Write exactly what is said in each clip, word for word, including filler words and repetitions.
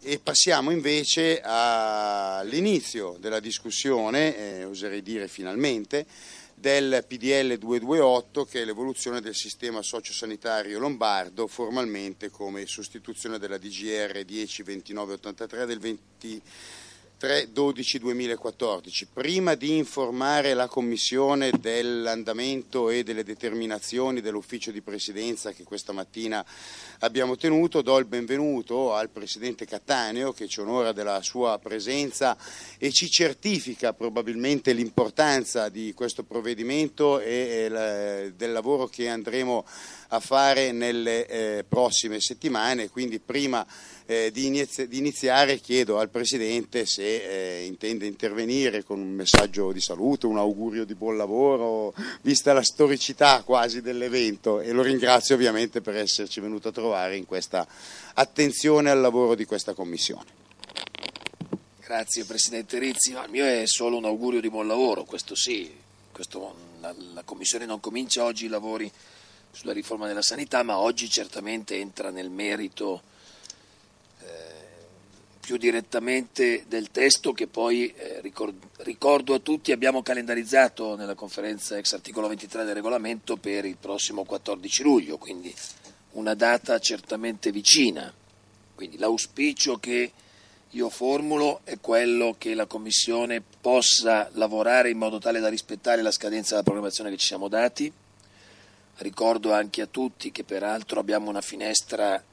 E passiamo invece all'inizio della discussione, eh, oserei dire finalmente, del P D L duecentoventotto, che è l'evoluzione del sistema sociosanitario lombardo, formalmente come sostituzione della D G R dieci ventinove ottantatré del ventitré dodici duemilaquattordici. Prima di informare la Commissione dell'andamento e delle determinazioni dell'ufficio di presidenza che questa mattina abbiamo tenuto, do il benvenuto al Presidente Cattaneo, che ci onora della sua presenza e ci certifica probabilmente l'importanza di questo provvedimento e del lavoro che andremo a fare nelle eh, prossime settimane. Quindi prima eh, di, inizi di iniziare chiedo al Presidente se eh, intende intervenire con un messaggio di saluto, un augurio di buon lavoro, vista la storicità quasi dell'evento, e lo ringrazio ovviamente per esserci venuto a trovare in questa attenzione al lavoro di questa Commissione. Grazie Presidente Rizzi, no, il mio è solo un augurio di buon lavoro, questo sì, questo, la, la Commissione non comincia oggi i lavori sulla riforma della sanità, ma oggi certamente entra nel merito eh, più direttamente del testo che poi, eh, ricord ricordo a tutti, abbiamo calendarizzato nella conferenza ex articolo ventitré del regolamento per il prossimo quattordici luglio, quindi una data certamente vicina. Quindi l'auspicio che io formulo è quello che la Commissione possa lavorare in modo tale da rispettare la scadenza della programmazione che ci siamo dati. Ricordo anche a tutti che peraltro abbiamo una finestra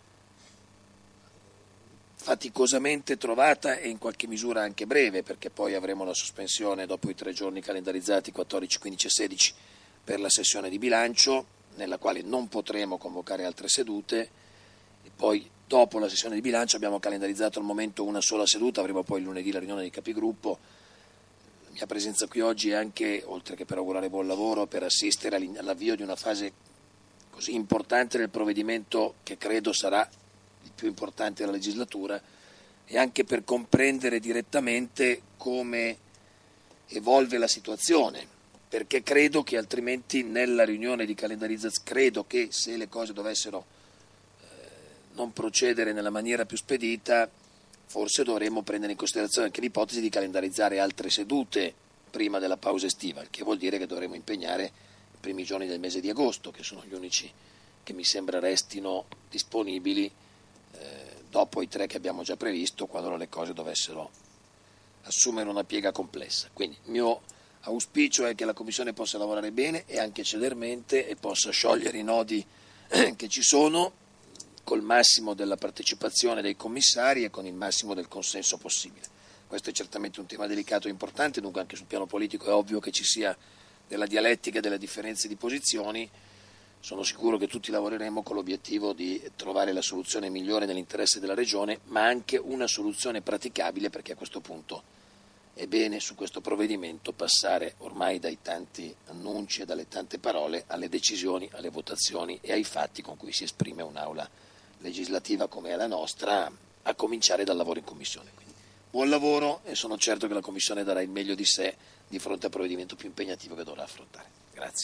faticosamente trovata e in qualche misura anche breve, perché poi avremo la sospensione dopo i tre giorni calendarizzati quattordici, quindici e sedici per la sessione di bilancio, nella quale non potremo convocare altre sedute, e poi dopo la sessione di bilancio abbiamo calendarizzato al momento una sola seduta, avremo poi lunedì la riunione dei capigruppo. La mia presenza qui oggi è anche, oltre che per augurare buon lavoro, per assistere all'avvio di una fase così importante del provvedimento che credo sarà il più importante della legislatura, e anche per comprendere direttamente come evolve la situazione, perché credo che altrimenti nella riunione di calendarizzazione, credo che se le cose dovessero eh, non procedere nella maniera più spedita, forse dovremmo prendere in considerazione anche l'ipotesi di calendarizzare altre sedute prima della pausa estiva, il che vuol dire che dovremo impegnare i primi giorni del mese di agosto, che sono gli unici che mi sembra restino disponibili eh, dopo i tre che abbiamo già previsto, quando le cose dovessero assumere una piega complessa. Quindi il mio auspicio è che la Commissione possa lavorare bene e anche celermente e possa sciogliere i nodi che ci sono, col massimo della partecipazione dei commissari e con il massimo del consenso possibile. Questo è certamente un tema delicato e importante, dunque anche sul piano politico è ovvio che ci sia della dialettica e delle differenze di posizioni. Sono sicuro che tutti lavoreremo con l'obiettivo di trovare la soluzione migliore nell'interesse della Regione, ma anche una soluzione praticabile, perché a questo punto è bene su questo provvedimento passare ormai dai tanti annunci e dalle tante parole alle decisioni, alle votazioni e ai fatti con cui si esprime un'aula legislativa come è la nostra, a cominciare dal lavoro in Commissione. Quindi, buon lavoro, e sono certo che la Commissione darà il meglio di sé di fronte al provvedimento più impegnativo che dovrà affrontare. Grazie.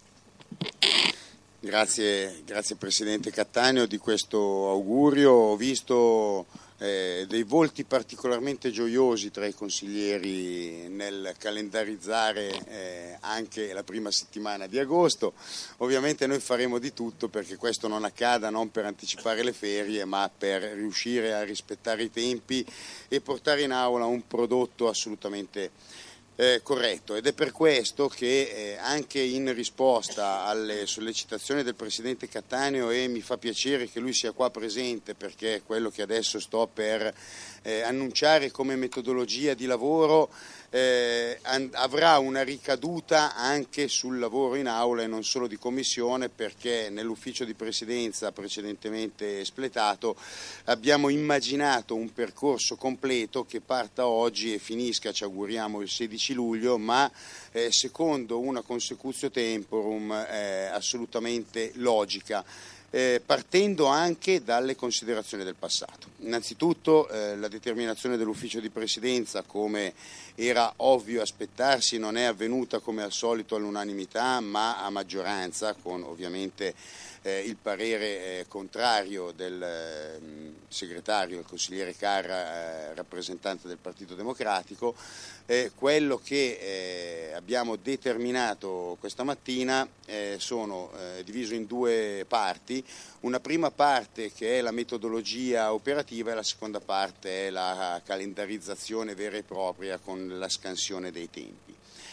Grazie, grazie Presidente Cattaneo di questo augurio. Ho visto eh, dei volti particolarmente gioiosi tra i consiglieri nel calendarizzare eh, anche la prima settimana di agosto. Ovviamente noi faremo di tutto perché questo non accada, non per anticipare le ferie, ma per riuscire a rispettare i tempi e portare in aula un prodotto assolutamente Eh, corretto, ed è per questo che eh, anche in risposta alle sollecitazioni del Presidente Cattaneo, e mi fa piacere che lui sia qua presente perché è quello che adesso sto per eh, annunciare come metodologia di lavoro, eh, avrà una ricaduta anche sul lavoro in aula e non solo di commissione, perché nell'ufficio di presidenza precedentemente espletato abbiamo immaginato un percorso completo che parta oggi e finisca, ci auguriamo, il sedici luglio, ma eh, secondo una consecutio temporum eh, assolutamente logica. Eh, partendo anche dalle considerazioni del passato. Innanzitutto eh, la determinazione dell'ufficio di presidenza, come era ovvio aspettarsi, non è avvenuta come al solito all'unanimità, ma a maggioranza, con ovviamente eh, il parere eh, contrario del eh, segretario, il consigliere Carra, eh, rappresentante del Partito Democratico. Eh, quello che eh, abbiamo determinato questa mattina eh, sono eh, diviso in due parti, una prima parte che è la metodologia operativa e la seconda parte è la calendarizzazione vera e propria con la scansione dei tempi.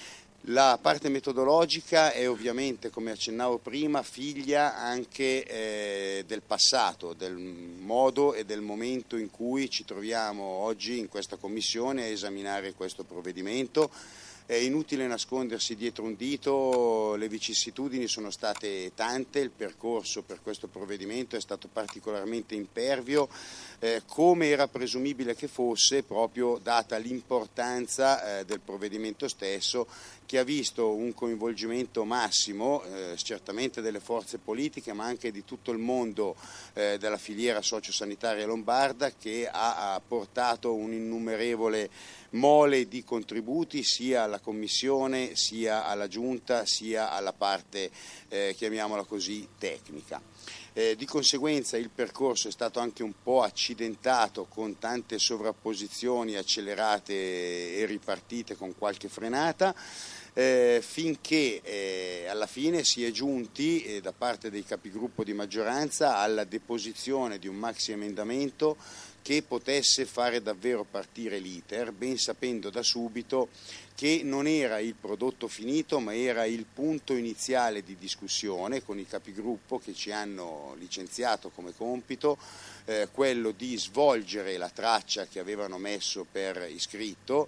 La parte metodologica è ovviamente, come accennavo prima, figlia anche eh, del passato, del modo e del momento in cui ci troviamo oggi in questa commissione a esaminare questo provvedimento. È inutile nascondersi dietro un dito, le vicissitudini sono state tante, il percorso per questo provvedimento è stato particolarmente impervio, eh, come era presumibile che fosse, proprio data l'importanza eh, del provvedimento stesso, che ha visto un coinvolgimento massimo, eh, certamente delle forze politiche, ma anche di tutto il mondo eh, della filiera sociosanitaria lombarda, che ha, ha portato un innumerevole mole di contributi sia alla Commissione, sia alla Giunta, sia alla parte, eh, chiamiamola così, tecnica. Eh, di conseguenza il percorso è stato anche un po' accidentato, con tante sovrapposizioni accelerate e ripartite con qualche frenata, eh, finché eh, alla fine si è giunti eh, da parte dei capigruppo di maggioranza alla deposizione di un maxi emendamento che potesse fare davvero partire l'iter, ben sapendo da subito che non era il prodotto finito, ma era il punto iniziale di discussione con i capigruppo che ci hanno licenziato come compito, eh, quello di svolgere la traccia che avevano messo per iscritto,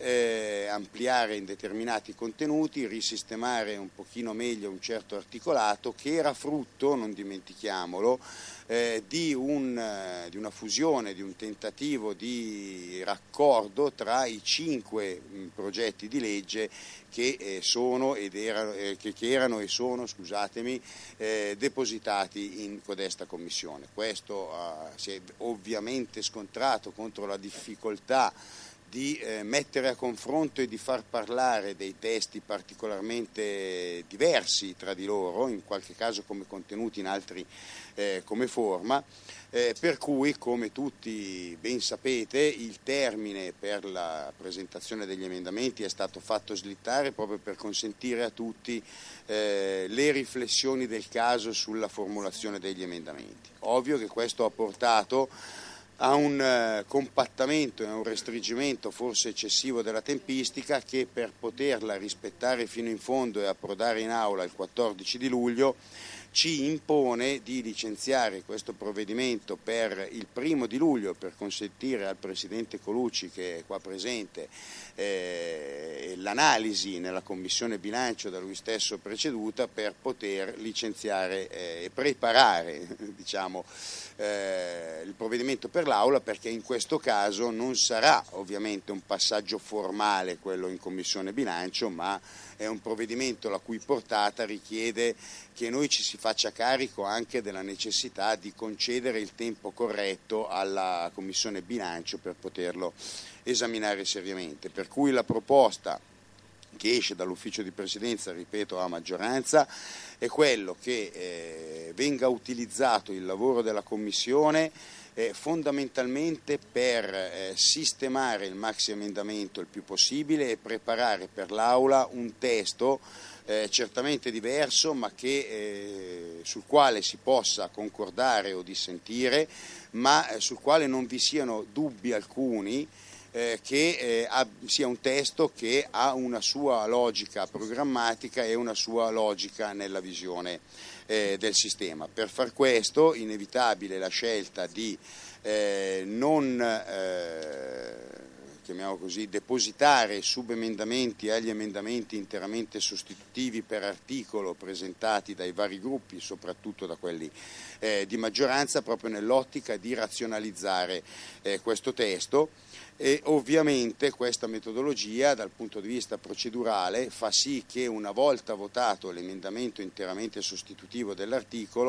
eh, ampliare in determinati contenuti, risistemare un pochino meglio un certo articolato che era frutto, non dimentichiamolo, eh, di, un, eh, di una fusione, di un tentativo di raccordo tra i cinque mh, progetti di legge che, eh, sono, ed erano, eh, che, che erano e sono, scusatemi, eh, depositati in codesta commissione. Questo eh, si è ovviamente scontrato contro la difficoltà di eh, mettere a confronto e di far parlare dei testi particolarmente diversi tra di loro, in qualche caso come contenuti, in altri eh, come forma, eh, per cui, come tutti ben sapete, il termine per la presentazione degli emendamenti è stato fatto slittare proprio per consentire a tutti eh, le riflessioni del caso sulla formulazione degli emendamenti. Ovvio che questo ha portato a un eh, compattamento e a un restringimento forse eccessivo della tempistica, che per poterla rispettare fino in fondo e approdare in aula il quattordici di luglio ci impone di licenziare questo provvedimento per il primo di luglio, per consentire al Presidente Colucci, che è qua presente, eh, l'analisi nella Commissione Bilancio da lui stesso preceduta, per poter licenziare e eh, preparare diciamo, eh, il provvedimento per l'Aula, perché in questo caso non sarà ovviamente un passaggio formale quello in Commissione Bilancio, ma è un provvedimento la cui portata richiede che noi ci si faccia carico anche della necessità di concedere il tempo corretto alla Commissione Bilancio per poterlo esaminare seriamente. Per cui la proposta che esce dall'ufficio di presidenza, ripeto, a maggioranza, è quello che eh, venga utilizzato il lavoro della Commissione Eh, fondamentalmente per eh, sistemare il maxi emendamento il più possibile e preparare per l'Aula un testo eh, certamente diverso, ma che, eh, sul quale si possa concordare o dissentire, ma eh, sul quale non vi siano dubbi alcuni, eh, che eh, ha, sia un testo che ha una sua logica programmatica e una sua logica nella visione Eh, del sistema. Per far questo, inevitabile la scelta di eh, non eh, chiamiamo così, depositare subemendamenti agli emendamenti interamente sostitutivi per articolo presentati dai vari gruppi, soprattutto da quelli eh, di maggioranza, proprio nell'ottica di razionalizzare eh, questo testo. E ovviamente questa metodologia dal punto di vista procedurale fa sì che, una volta votato l'emendamento interamente sostitutivo dell'articolo,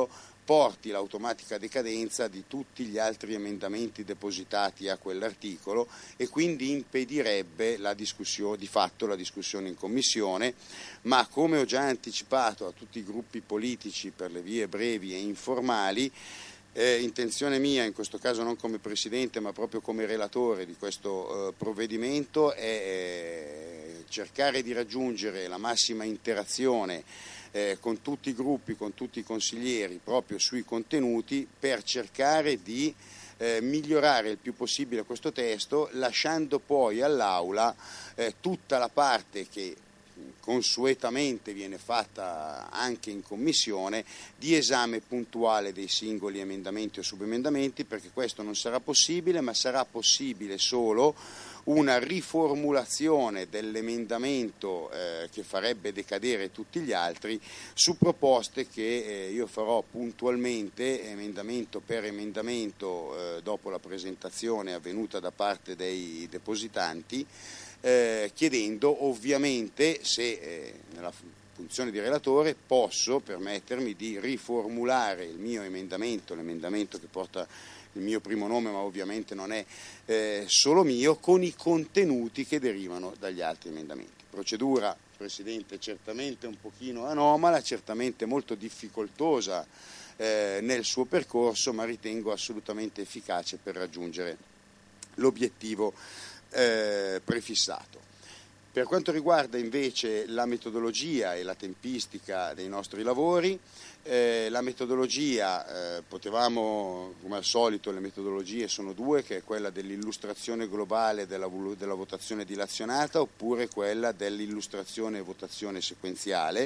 porti l'automatica decadenza di tutti gli altri emendamenti depositati a quell'articolo e quindi impedirebbe la discussione, di fatto la discussione in commissione, ma come ho già anticipato a tutti i gruppi politici per le vie brevi e informali, Eh, intenzione mia, in questo caso non come Presidente ma proprio come relatore di questo eh, provvedimento, è eh, cercare di raggiungere la massima interazione eh, con tutti i gruppi, con tutti i consiglieri proprio sui contenuti, per cercare di eh, migliorare il più possibile questo testo, lasciando poi all'Aula eh, tutta la parte che consuetamente viene fatta anche in commissione di esame puntuale dei singoli emendamenti o subemendamenti, perché questo non sarà possibile, ma sarà possibile solo una riformulazione dell'emendamento eh, che farebbe decadere tutti gli altri su proposte che eh, io farò puntualmente, emendamento per emendamento, eh, dopo la presentazione avvenuta da parte dei depositanti, Eh, chiedendo ovviamente se eh, nella funzione di relatore posso permettermi di riformulare il mio emendamento, l'emendamento che porta il mio primo nome ma ovviamente non è eh, solo mio, con i contenuti che derivano dagli altri emendamenti. Procedura, Presidente, certamente un pochino anomala, certamente molto difficoltosa eh, nel suo percorso, ma ritengo assolutamente efficace per raggiungere l'obiettivo Eh, prefissato. Per quanto riguarda invece la metodologia e la tempistica dei nostri lavori, eh, la metodologia, eh, potevamo, come al solito le metodologie sono due, che è quella dell'illustrazione globale della, della votazione dilazionata oppure quella dell'illustrazione e votazione sequenziale,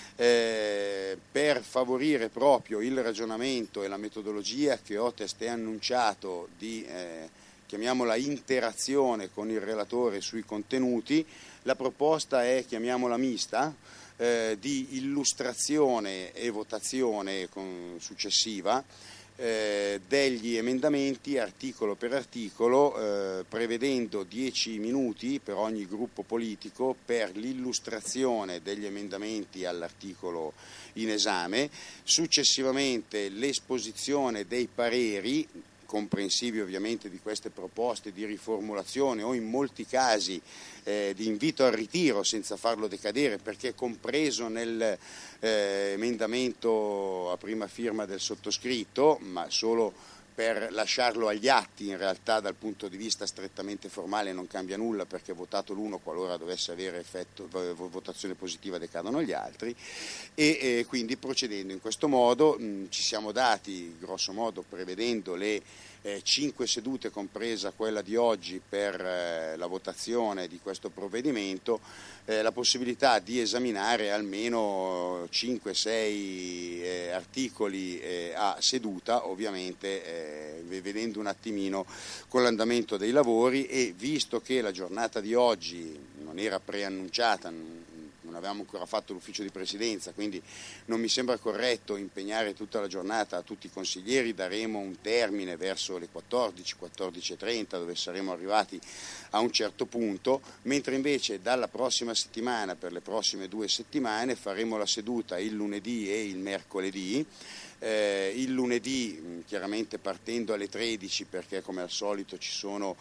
eh, per favorire proprio il ragionamento e la metodologia che ho testé annunciato di eh, chiamiamola interazione con il relatore sui contenuti. La proposta è, chiamiamola mista, eh, di illustrazione e votazione con, successiva eh, degli emendamenti articolo per articolo, eh, prevedendo dieci minuti per ogni gruppo politico per l'illustrazione degli emendamenti all'articolo in esame, successivamente l'esposizione dei pareri comprensivi ovviamente di queste proposte di riformulazione o in molti casi eh, di invito al ritiro senza farlo decadere, perché è compreso nel eh, emendamento a prima firma del sottoscritto, ma solo per lasciarlo agli atti. In realtà dal punto di vista strettamente formale non cambia nulla, perché votato l'uno, qualora dovesse avere effetto, votazione positiva decadono gli altri, e eh, quindi procedendo in questo modo mh, ci siamo dati grosso modo, prevedendo le eh, cinque sedute compresa quella di oggi per eh, la votazione di questo provvedimento, eh, la possibilità di esaminare almeno cinque sei eh, articoli eh, a seduta, ovviamente eh, vedendo un attimino con l'andamento dei lavori, e visto che la giornata di oggi non era preannunciata, non avevamo ancora fatto l'ufficio di presidenza, quindi non mi sembra corretto impegnare tutta la giornata a tutti i consiglieri. Daremo un termine verso le quattordici, quattordici e trenta, dove saremo arrivati a un certo punto, mentre invece dalla prossima settimana, per le prossime due settimane, faremo la seduta il lunedì e il mercoledì. Eh, il lunedì chiaramente partendo alle tredici, perché come al solito ci sono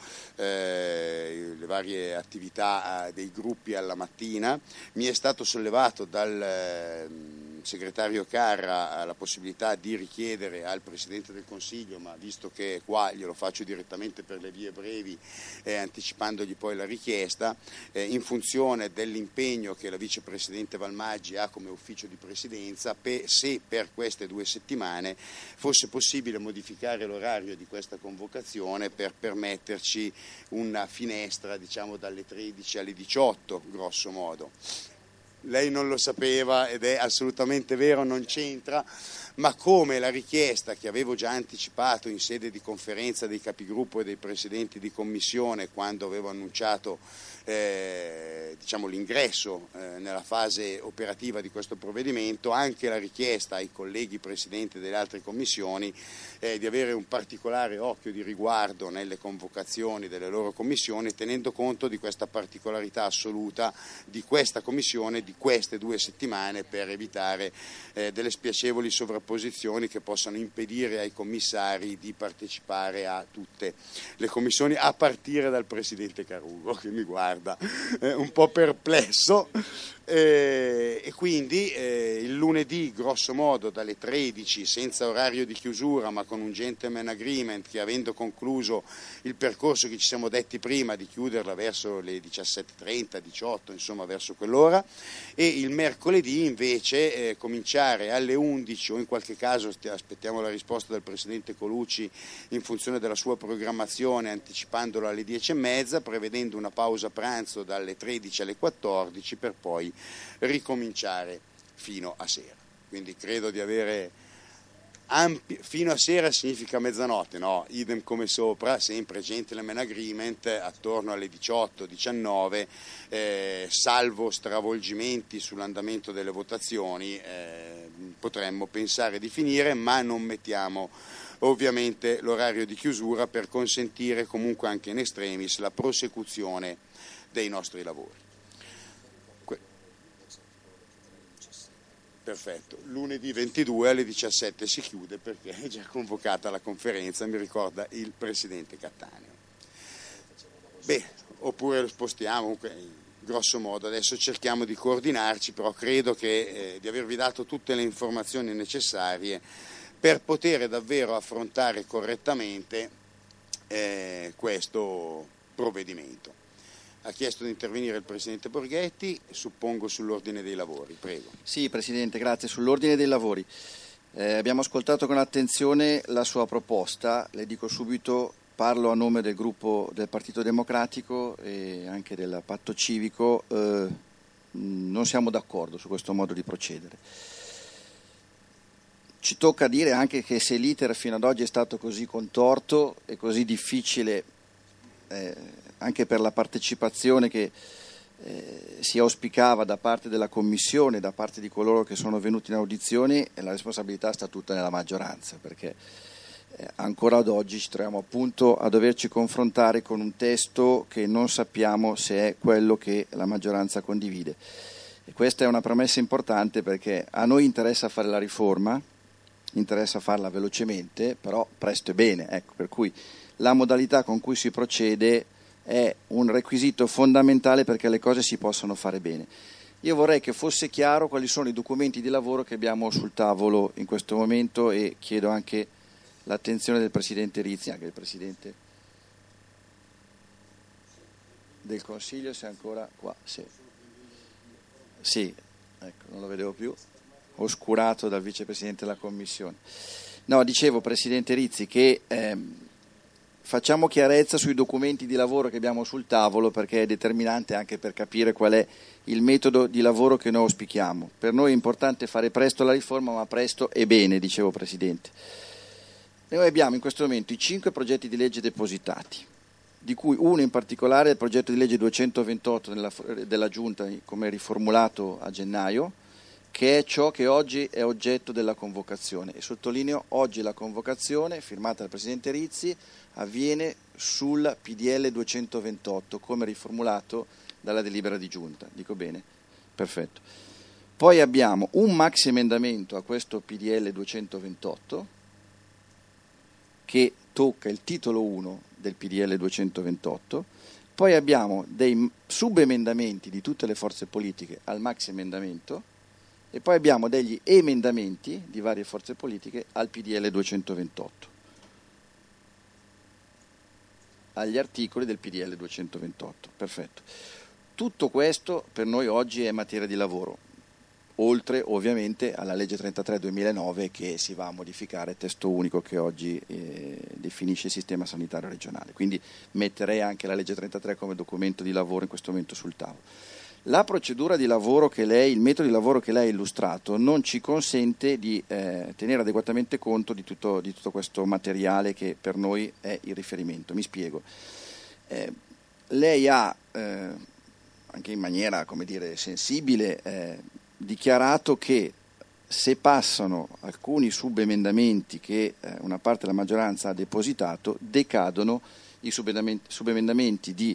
eh, le varie attività eh, dei gruppi alla mattina. Mi è stato sollevato dal eh, segretario Carra la possibilità di richiedere al Presidente del Consiglio, ma visto che qua glielo faccio direttamente per le vie brevi, eh, anticipandogli poi la richiesta, eh, in funzione dell'impegno che la Vicepresidente Valmaggi ha come ufficio di presidenza, pe- se per queste due settimane fosse possibile modificare l'orario di questa convocazione per permetterci una finestra, diciamo, dalle tredici alle diciotto, grosso modo. Lei non lo sapeva ed è assolutamente vero, non c'entra, ma come la richiesta che avevo già anticipato in sede di conferenza dei capigruppo e dei presidenti di commissione, quando avevo annunciato eh, diciamo, l'ingresso eh, nella fase operativa di questo provvedimento, anche la richiesta ai colleghi presidenti delle altre commissioni eh, di avere un particolare occhio di riguardo nelle convocazioni delle loro commissioni, tenendo conto di questa particolarità assoluta di questa commissione, di queste due settimane, per evitare eh, delle spiacevoli sovrapposizioni contrapposizioni che possano impedire ai commissari di partecipare a tutte le commissioni, a partire dal Presidente Caruso, che mi guarda eh, un po' perplesso. Eh, e quindi eh, il lunedì grosso modo dalle tredici, senza orario di chiusura ma con un gentleman agreement, che avendo concluso il percorso che ci siamo detti prima di chiuderla verso le diciassette e trenta, diciotto, insomma verso quell'ora, e il mercoledì invece eh, cominciare alle undici, o in qualche caso aspettiamo la risposta del Presidente Colucci in funzione della sua programmazione, anticipandolo alle dieci e mezza, prevedendo una pausa pranzo dalle tredici alle quattordici per poi ricominciare fino a sera. Quindi credo di avere ampi... fino a sera significa mezzanotte, no? Idem come sopra, sempre gentleman agreement attorno alle diciotto diciannove, eh, salvo stravolgimenti sull'andamento delle votazioni, eh, potremmo pensare di finire, ma non mettiamo ovviamente l'orario di chiusura per consentire comunque anche in extremis la prosecuzione dei nostri lavori. Perfetto, lunedì ventidue alle diciassette si chiude perché è già convocata la conferenza, mi ricorda il Presidente Cattaneo. Beh, oppure lo spostiamo, comunque, grosso modo, adesso cerchiamo di coordinarci, però credo che, eh, di avervi dato tutte le informazioni necessarie per poter davvero affrontare correttamente eh, questo provvedimento. Ha chiesto di intervenire il Presidente Borghetti, suppongo sull'ordine dei lavori, prego. Sì, Presidente, grazie. Sull'ordine dei lavori. Eh, abbiamo ascoltato con attenzione la sua proposta, le dico subito, parlo a nome del gruppo del Partito Democratico e anche del Patto Civico, eh, non siamo d'accordo su questo modo di procedere. Ci tocca dire anche che se l'iter fino ad oggi è stato così contorto e così difficile, eh, anche per la partecipazione che eh, si auspicava da parte della Commissione, da parte di coloro che sono venuti in audizioni, la responsabilità sta tutta nella maggioranza, perché eh, ancora ad oggi ci troviamo appunto a doverci confrontare con un testo che non sappiamo se è quello che la maggioranza condivide. E questa è una premessa importante, perché a noi interessa fare la riforma, interessa farla velocemente, però presto e bene, ecco, per cui la modalità con cui si procede è un requisito fondamentale perché le cose si possano fare bene. Io vorrei che fosse chiaro quali sono i documenti di lavoro che abbiamo sul tavolo in questo momento, e chiedo anche l'attenzione del Presidente Rizzi, anche del Presidente del Consiglio, se è ancora qua. Sì, sì, ecco, non lo vedevo più, oscurato dal Vicepresidente della Commissione. No, dicevo, Presidente Rizzi, che ehm, facciamo chiarezza sui documenti di lavoro che abbiamo sul tavolo, perché è determinante anche per capire qual è il metodo di lavoro che noi auspichiamo. Per noi è importante fare presto la riforma, ma presto e bene, dicevo Presidente. Noi abbiamo in questo momento i cinque progetti di legge depositati, di cui uno in particolare è il progetto di legge duecentoventotto della, della Giunta, come riformulato a gennaio, che è ciò che oggi è oggetto della convocazione. E sottolineo, oggi la convocazione, firmata dal Presidente Rizzi, avviene sul P D L duecentoventotto, come riformulato dalla delibera di Giunta. Dico bene? Perfetto. Poi abbiamo un maxi emendamento a questo P D L duecentoventotto, che tocca il titolo uno del P D L duecentoventotto, poi abbiamo dei subemendamenti di tutte le forze politiche al maxi emendamento, e poi abbiamo degli emendamenti di varie forze politiche al P D L duecentoventotto, agli articoli del P D L duecentoventotto. Perfetto. Tutto questo per noi oggi è materia di lavoro, oltre ovviamente alla legge trentatré duemilanove che si va a modificare, testo unico che oggi eh, definisce il sistema sanitario regionale. Quindi metterei anche la legge trentatré come documento di lavoro in questo momento sul tavolo. La procedura di lavoro che lei, il metodo di lavoro che lei ha illustrato non ci consente di eh, tenere adeguatamente conto di tutto, di tutto questo materiale che per noi è il riferimento. Mi spiego. Eh, lei ha, eh, anche in maniera, come dire, sensibile, eh, dichiarato che se passano alcuni subemendamenti che eh, una parte della maggioranza ha depositato, decadono i subemendamenti, subemendamenti di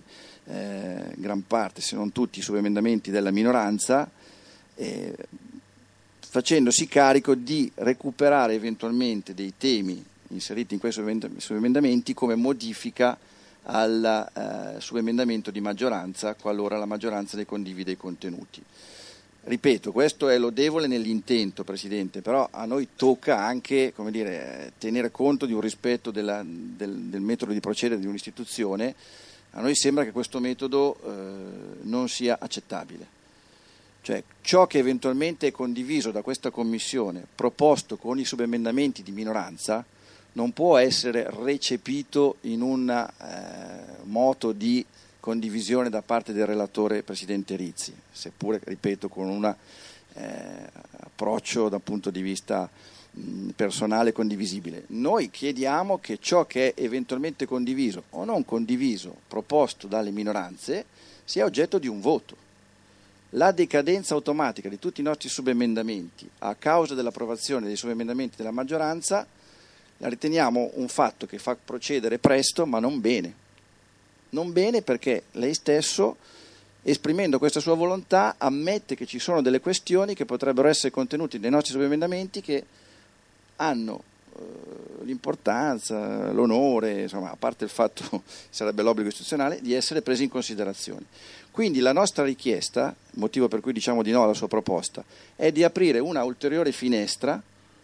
eh, gran parte, se non tutti, i subemendamenti della minoranza, eh, facendosi carico di recuperare eventualmente dei temi inseriti in questi subemendamenti come modifica al eh, subemendamento di maggioranza, qualora la maggioranza ne condivide i contenuti. Ripeto, questo è lodevole nell'intento, Presidente, però a noi tocca anche, come dire, tenere conto di un rispetto della, del, del metodo di procedere di un'istituzione. A noi sembra che questo metodo eh, non sia accettabile. Cioè, ciò che eventualmente è condiviso da questa Commissione, proposto con i subemendamenti di minoranza, non può essere recepito in un eh, moto di condivisione da parte del relatore Presidente Rizzi, seppure, ripeto, con un eh, approccio dal punto di vista mh, personale condivisibile. Noi chiediamo che ciò che è eventualmente condiviso o non condiviso, proposto dalle minoranze, sia oggetto di un voto. La decadenza automatica di tutti i nostri subemendamenti a causa dell'approvazione dei subemendamenti della maggioranza la riteniamo un fatto che fa procedere presto, ma non bene. Non bene perché lei stesso, esprimendo questa sua volontà, ammette che ci sono delle questioni che potrebbero essere contenute nei nostri subemendamenti che hanno eh, l'importanza, l'onore, insomma, a parte il fatto, sarebbe l'obbligo istituzionale, di essere presi in considerazione. Quindi la nostra richiesta, motivo per cui diciamo di no alla sua proposta, è di aprire una ulteriore finestra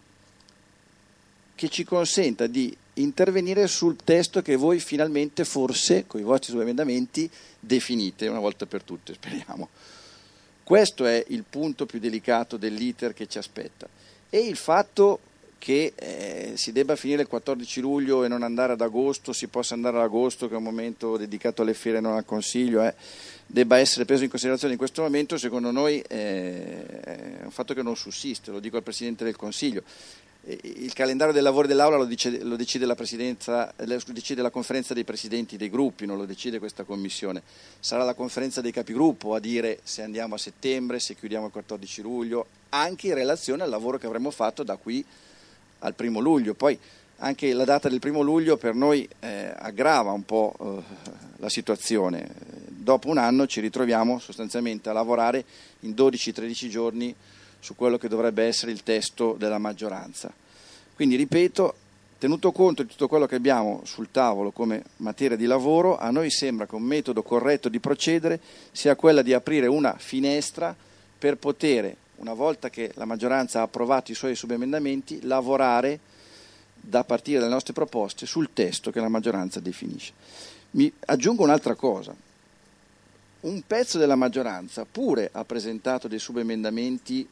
che ci consenta di intervenire sul testo che voi finalmente, forse, con i vostri subemendamenti, definite una volta per tutte, speriamo. Questo è il punto più delicato dell'iter che ci aspetta. E il fatto che eh, si debba finire il quattordici luglio e non andare ad agosto, si possa andare ad agosto, che è un momento dedicato alle fiere e non al Consiglio, eh, debba essere preso in considerazione in questo momento, secondo noi eh, è un fatto che non sussiste, lo dico al Presidente del Consiglio. Il calendario dei lavori dell'Aula lo, dice, lo decide la Presidenza, lo decide la conferenza dei presidenti dei gruppi, non lo decide questa Commissione. Sarà la conferenza dei capigruppo a dire se andiamo a settembre, se chiudiamo il quattordici luglio, anche in relazione al lavoro che avremo fatto da qui al primo luglio. Poi anche la data del primo luglio per noi eh, aggrava un po' eh, la situazione. Dopo un anno ci ritroviamo sostanzialmente a lavorare in dodici tredici giorni su quello che dovrebbe essere il testo della maggioranza. Quindi, ripeto, tenuto conto di tutto quello che abbiamo sul tavolo come materia di lavoro, a noi sembra che un metodo corretto di procedere sia quella di aprire una finestra per poter, una volta che la maggioranza ha approvato i suoi subemendamenti, lavorare da partire dalle nostre proposte sul testo che la maggioranza definisce. Mi aggiungo un'altra cosa. Un pezzo della maggioranza pure ha presentato dei subemendamenti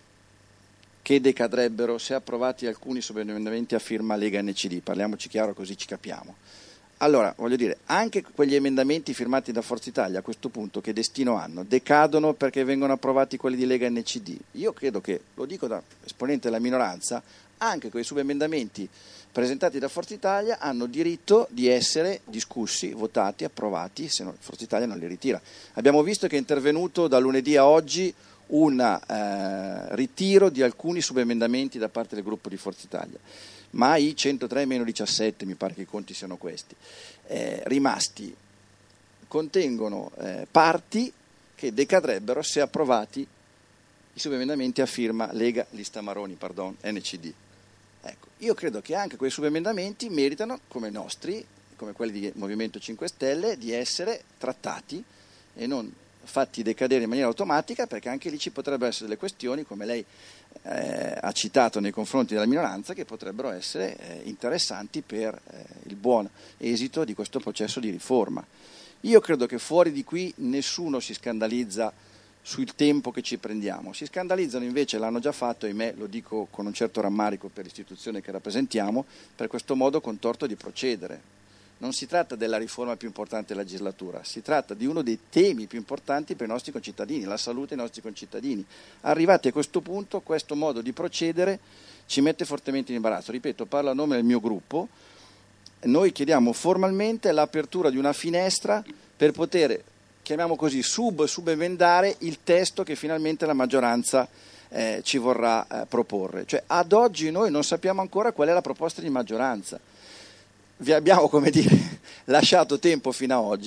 che decadrebbero se approvati alcuni subemendamenti a firma Lega N C D, parliamoci chiaro così ci capiamo. Allora, voglio dire, anche quegli emendamenti firmati da Forza Italia a questo punto che destino hanno, decadono perché vengono approvati quelli di Lega N C D. Io credo che, lo dico da esponente della minoranza, anche quei subemendamenti presentati da Forza Italia hanno diritto di essere discussi, votati, approvati, se no Forza Italia non li ritira. Abbiamo visto che è intervenuto da lunedì a oggi un eh, ritiro di alcuni subemendamenti da parte del gruppo di Forza Italia, ma i centotré meno diciassette, mi pare che i conti siano questi, eh, rimasti contengono eh, parti che decadrebbero se approvati i subemendamenti a firma Lega Lista Maroni, pardon, N C D. Ecco, io credo che anche quei subemendamenti meritano, come nostri, come quelli di Movimento cinque Stelle, di essere trattati e non fatti decadere in maniera automatica, perché anche lì ci potrebbero essere delle questioni, come lei eh, ha citato nei confronti della minoranza, che potrebbero essere eh, interessanti per eh, il buon esito di questo processo di riforma. Io credo che fuori di qui nessuno si scandalizza sul tempo che ci prendiamo, si scandalizzano invece, l'hanno già fatto, ahimè, lo dico con un certo rammarico per l'istituzione che rappresentiamo, per questo modo contorto di procedere. Non si tratta della riforma più importante della legislatura, si tratta di uno dei temi più importanti per i nostri concittadini, la salute dei nostri concittadini. Arrivati a questo punto, questo modo di procedere ci mette fortemente in imbarazzo. Ripeto, parlo a nome del mio gruppo, noi chiediamo formalmente l'apertura di una finestra per poter, chiamiamo così, sub subemendare il testo che finalmente la maggioranza eh, ci vorrà eh, proporre. Cioè, ad oggi noi non sappiamo ancora qual è la proposta di maggioranza. Vi abbiamo, come dire, lasciato tempo fino a oggi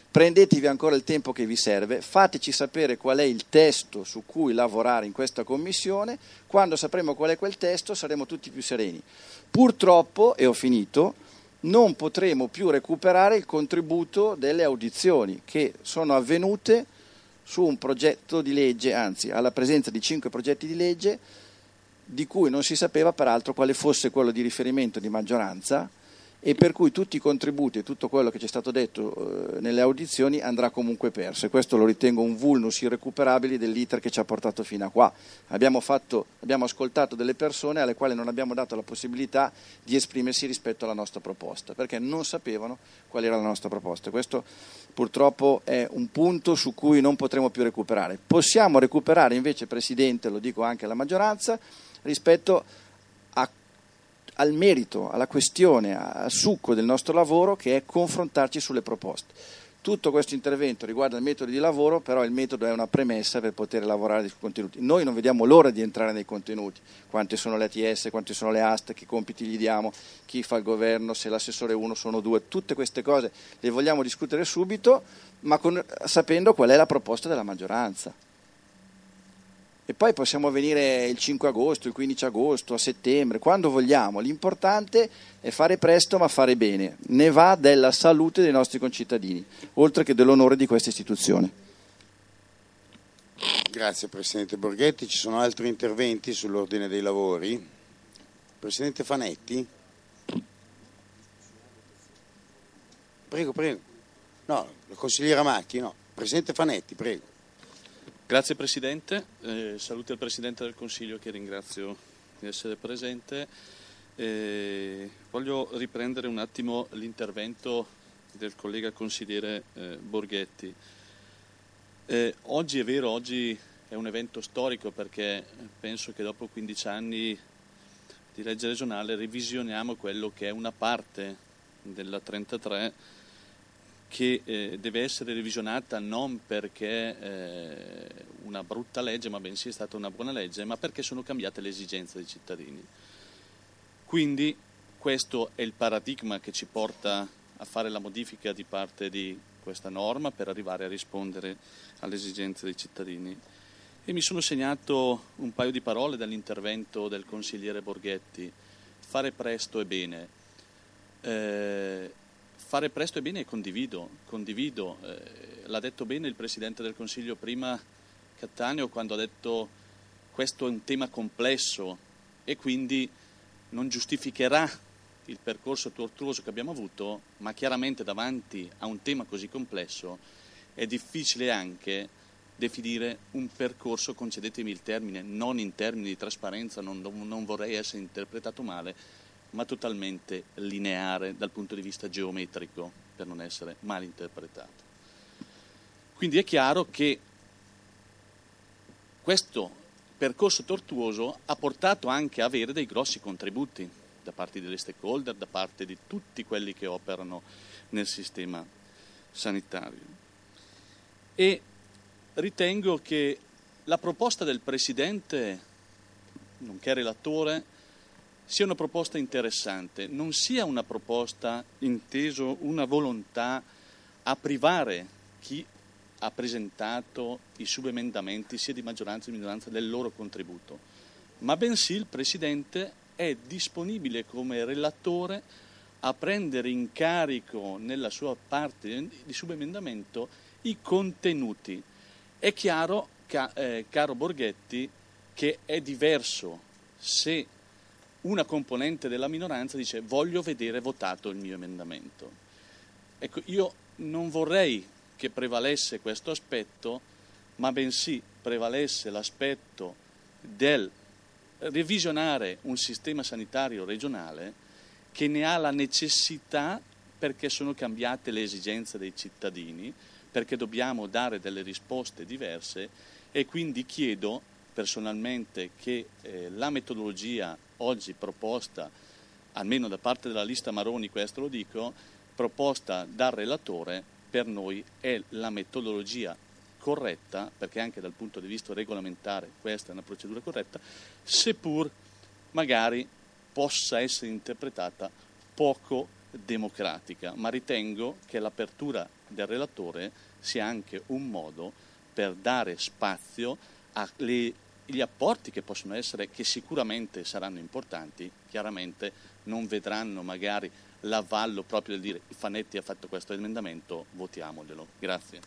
prendetevi ancora il tempo che vi serve, fateci sapere qual è il testo su cui lavorare in questa commissione, quando sapremo qual è quel testo saremo tutti più sereni. Purtroppo, e ho finito, non potremo più recuperare il contributo delle audizioni che sono avvenute su un progetto di legge, anzi alla presenza di cinque progetti di legge, di cui non si sapeva peraltro quale fosse quello di riferimento di maggioranza, e per cui tutti i contributi e tutto quello che ci è stato detto eh, nelle audizioni andrà comunque perso, e questo lo ritengo un vulnus irrecuperabile dell'iter che ci ha portato fino a qua. Abbiamo, fatto, abbiamo ascoltato delle persone alle quali non abbiamo dato la possibilità di esprimersi rispetto alla nostra proposta, perché non sapevano qual era la nostra proposta. Questo purtroppo è un punto su cui non potremo più recuperare. Possiamo recuperare invece, Presidente, lo dico anche alla maggioranza, rispetto a al merito, alla questione, al succo del nostro lavoro, che è confrontarci sulle proposte. Tutto questo intervento riguarda il metodo di lavoro, però il metodo è una premessa per poter lavorare sui contenuti. Noi non vediamo l'ora di entrare nei contenuti, quante sono le A T S, quante sono le aste, che compiti gli diamo, chi fa il governo, se l'assessore è uno sono due, tutte queste cose le vogliamo discutere subito, ma con, sapendo qual è la proposta della maggioranza. E poi possiamo venire il cinque agosto, il quindici agosto, a settembre, quando vogliamo. L'importante è fare presto ma fare bene. Ne va della salute dei nostri concittadini, oltre che dell'onore di questa istituzione. Grazie Presidente Borghetti. Ci sono altri interventi sull'ordine dei lavori? Presidente Fanetti? Prego, prego. No, la consigliera Macchi, no. Presidente Fanetti, prego. Grazie Presidente, eh, saluti al Presidente del Consiglio che ringrazio di essere presente. Eh, voglio riprendere un attimo l'intervento del collega consigliere eh, Borghetti. Eh, oggi è vero, oggi è un evento storico perché penso che dopo quindici anni di legge regionale revisioniamo quello che è una parte della trentatré che eh, deve essere revisionata non perché eh, una brutta legge, ma bensì è stata una buona legge, ma perché sono cambiate le esigenze dei cittadini. Quindi questo è il paradigma che ci porta a fare la modifica di parte di questa norma per arrivare a rispondere alle esigenze dei cittadini. E mi sono segnato un paio di parole dall'intervento del consigliere Borghetti. Fare presto e bene. Eh, Fare presto e bene e condivido, condivido. Eh, l'ha detto bene il Presidente del Consiglio prima, Cattaneo, quando ha detto questo è un tema complesso e quindi non giustificherà il percorso tortuoso che abbiamo avuto, ma chiaramente davanti a un tema così complesso è difficile anche definire un percorso, concedetemi il termine, non in termini di trasparenza, non, non vorrei essere interpretato male, ma totalmente lineare dal punto di vista geometrico, per non essere mal interpretato. Quindi è chiaro che questo percorso tortuoso ha portato anche a avere dei grossi contributi da parte delle stakeholder, da parte di tutti quelli che operano nel sistema sanitario. E ritengo che la proposta del Presidente, nonché relatore, sia una proposta interessante, non sia una proposta inteso una volontà a privare chi ha presentato i subemendamenti sia di maggioranza che di minoranza del loro contributo, ma bensì il Presidente è disponibile come relatore a prendere in carico nella sua parte di subemendamento i contenuti. È chiaro, ca- eh, caro Borghetti, che è diverso se una componente della minoranza dice voglio vedere votato il mio emendamento. Ecco, io non vorrei che prevalesse questo aspetto, ma bensì prevalesse l'aspetto del revisionare un sistema sanitario regionale che ne ha la necessità perché sono cambiate le esigenze dei cittadini, perché dobbiamo dare delle risposte diverse e quindi chiedo personalmente che eh, la metodologia oggi proposta, almeno da parte della lista Maroni, questo lo dico, proposta dal relatore, per noi è la metodologia corretta, perché anche dal punto di vista regolamentare questa è una procedura corretta, seppur magari possa essere interpretata poco democratica, ma ritengo che l'apertura del relatore sia anche un modo per dare spazio agli apporti che possono essere, che sicuramente saranno importanti, chiaramente non vedranno magari l'avallo proprio del dire Fanetti ha fatto questo emendamento, votiamoglielo. Grazie.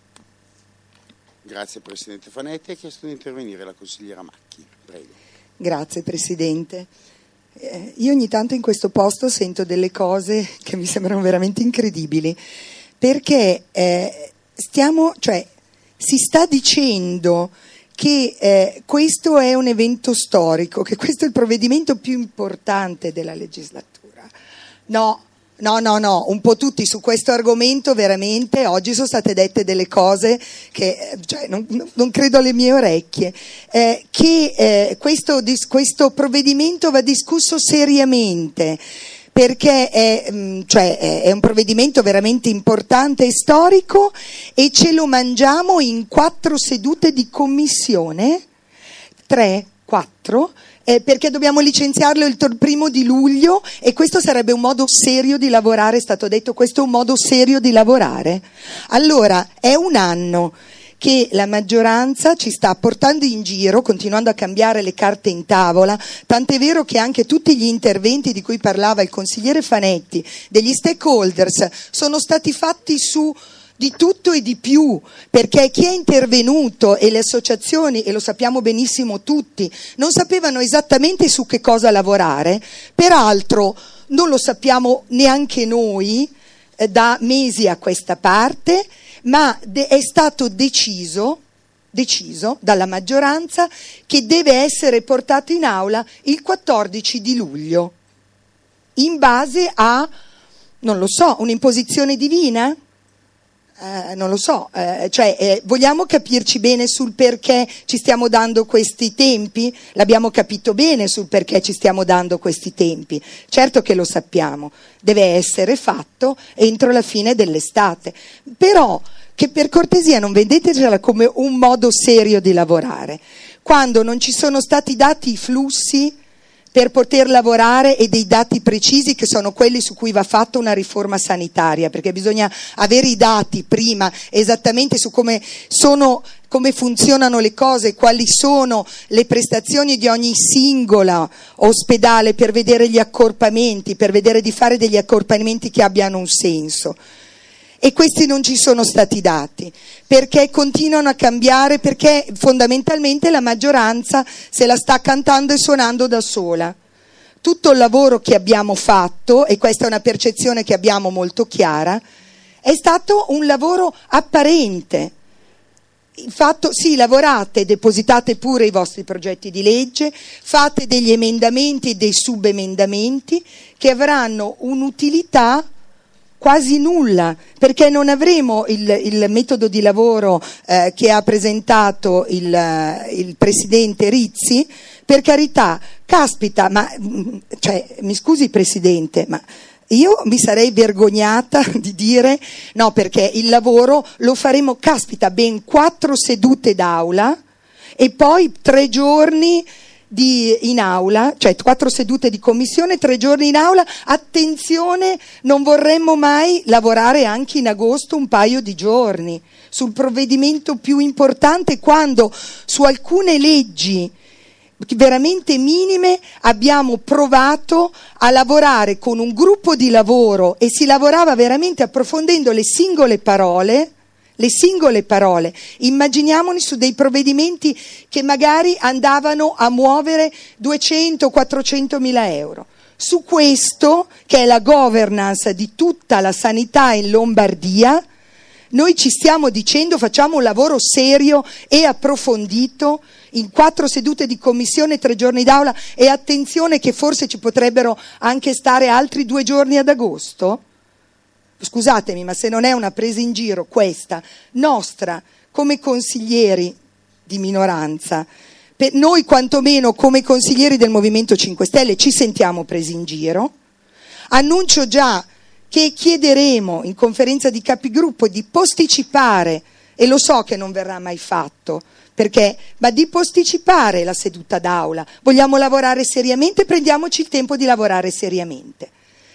Grazie Presidente Fanetti. Ha chiesto di intervenire la consigliera Macchi. Prego. Grazie Presidente. Eh, io ogni tanto in questo posto sento delle cose che mi sembrano veramente incredibili, perché eh, stiamo, cioè, si sta dicendo che eh, questo è un evento storico, che questo è il provvedimento più importante della legislatura. No, no, no, no, un po' tutti su questo argomento veramente, oggi sono state dette delle cose che cioè, non, non credo alle mie orecchie, eh, che eh, questo, questo provvedimento va discusso seriamente, perché è, cioè, è un provvedimento veramente importante e storico e ce lo mangiamo in quattro sedute di commissione, tre, quattro, eh, perché dobbiamo licenziarlo il primo di luglio e questo sarebbe un modo serio di lavorare, è stato detto, questo è un modo serio di lavorare. Allora, è un anno che la maggioranza ci sta portando in giro, continuando a cambiare le carte in tavola, tant'è vero che anche tutti gli interventi di cui parlava il consigliere Fanetti, degli stakeholders, sono stati fatti su di tutto e di più, perché chi è intervenuto e le associazioni, e lo sappiamo benissimo tutti, non sapevano esattamente su che cosa lavorare, peraltro non lo sappiamo neanche noi eh, da mesi a questa parte, ma de- è stato deciso, deciso dalla maggioranza che deve essere portato in aula il quattordici di luglio, in base a, non lo so, un'imposizione divina? Eh, non lo so, eh, cioè eh, vogliamo capirci bene sul perché ci stiamo dando questi tempi? L'abbiamo capito bene sul perché ci stiamo dando questi tempi, certo che lo sappiamo, deve essere fatto entro la fine dell'estate, però che per cortesia non vedetecela come un modo serio di lavorare, quando non ci sono stati dati i flussi per poter lavorare e dei dati precisi che sono quelli su cui va fatta una riforma sanitaria, perché bisogna avere i dati prima esattamente su come sono, come funzionano le cose, quali sono le prestazioni di ogni singola ospedale per vedere gli accorpamenti, per vedere di fare degli accorpamenti che abbiano un senso. E questi non ci sono stati dati, perché continuano a cambiare, perché fondamentalmente la maggioranza se la sta cantando e suonando da sola. Tutto il lavoro che abbiamo fatto, e questa è una percezione che abbiamo molto chiara, è stato un lavoro apparente. Il fatto, sì, lavorate, depositate pure i vostri progetti di legge, fate degli emendamenti e dei subemendamenti che avranno un'utilità quasi nulla, perché non avremo il, il metodo di lavoro eh, che ha presentato il, il Presidente Rizzi, per carità, caspita, ma cioè, mi scusi Presidente, ma io mi sarei vergognata di dire no, perché il lavoro lo faremo, caspita, ben quattro sedute d'aula e poi tre giorni Di, in aula, cioè quattro sedute di commissione, tre giorni in aula. Attenzione, non vorremmo mai lavorare anche in agosto un paio di giorni sul provvedimento più importante, quando su alcune leggi veramente minime abbiamo provato a lavorare con un gruppo di lavoro e si lavorava veramente approfondendo le singole parole le singole parole. Immaginiamoli su dei provvedimenti che magari andavano a muovere duecento quattrocento mila euro. Su questo, che è la governance di tutta la sanità in Lombardia, noi ci stiamo dicendo facciamo un lavoro serio e approfondito in quattro sedute di commissione, tre giorni d'aula, e attenzione che forse ci potrebbero anche stare altri due giorni ad agosto. Scusatemi, ma se non è una presa in giro questa nostra come consiglieri di minoranza, per noi quantomeno come consiglieri del Movimento cinque Stelle ci sentiamo presi in giro. Annuncio già che chiederemo in conferenza di capigruppo di posticipare, e lo so che non verrà mai fatto, perché, ma di posticipare la seduta d'aula. Vogliamo lavorare seriamente, prendiamoci il tempo di lavorare seriamente.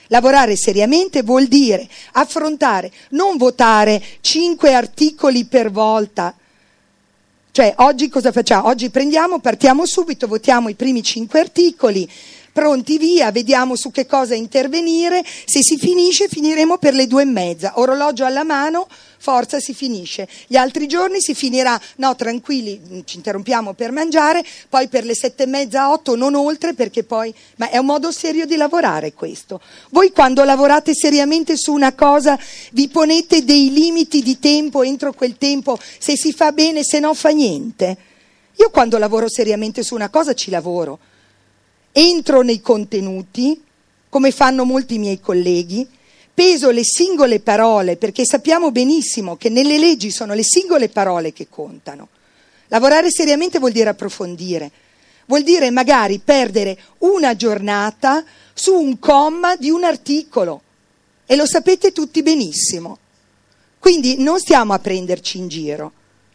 Lavorare seriamente vuol dire affrontare, non votare cinque articoli per volta. Cioè, oggi cosa facciamo? Oggi prendiamo, partiamo subito, votiamo i primi cinque articoli, pronti via, vediamo su che cosa intervenire, se si finisce finiremo per le due e mezza, orologio alla mano, forza, si finisce. Gli altri giorni si finirà, no tranquilli, ci interrompiamo per mangiare, poi per le sette e mezza, otto, non oltre, perché poi, ma è un modo serio di lavorare questo. Voi quando lavorate seriamente su una cosa vi ponete dei limiti di tempo, entro quel tempo, se si fa bene, se no fa niente. Io quando lavoro seriamente su una cosa ci lavoro. Entro nei contenuti, come fanno molti miei colleghi, peso le singole parole, perché sappiamo benissimo che nelle leggi sono le singole parole che contano. Lavorare seriamente vuol dire approfondire, vuol dire magari perdere una giornata su un comma di un articolo, e lo sapete tutti benissimo. Quindi non stiamo a prenderci in giro.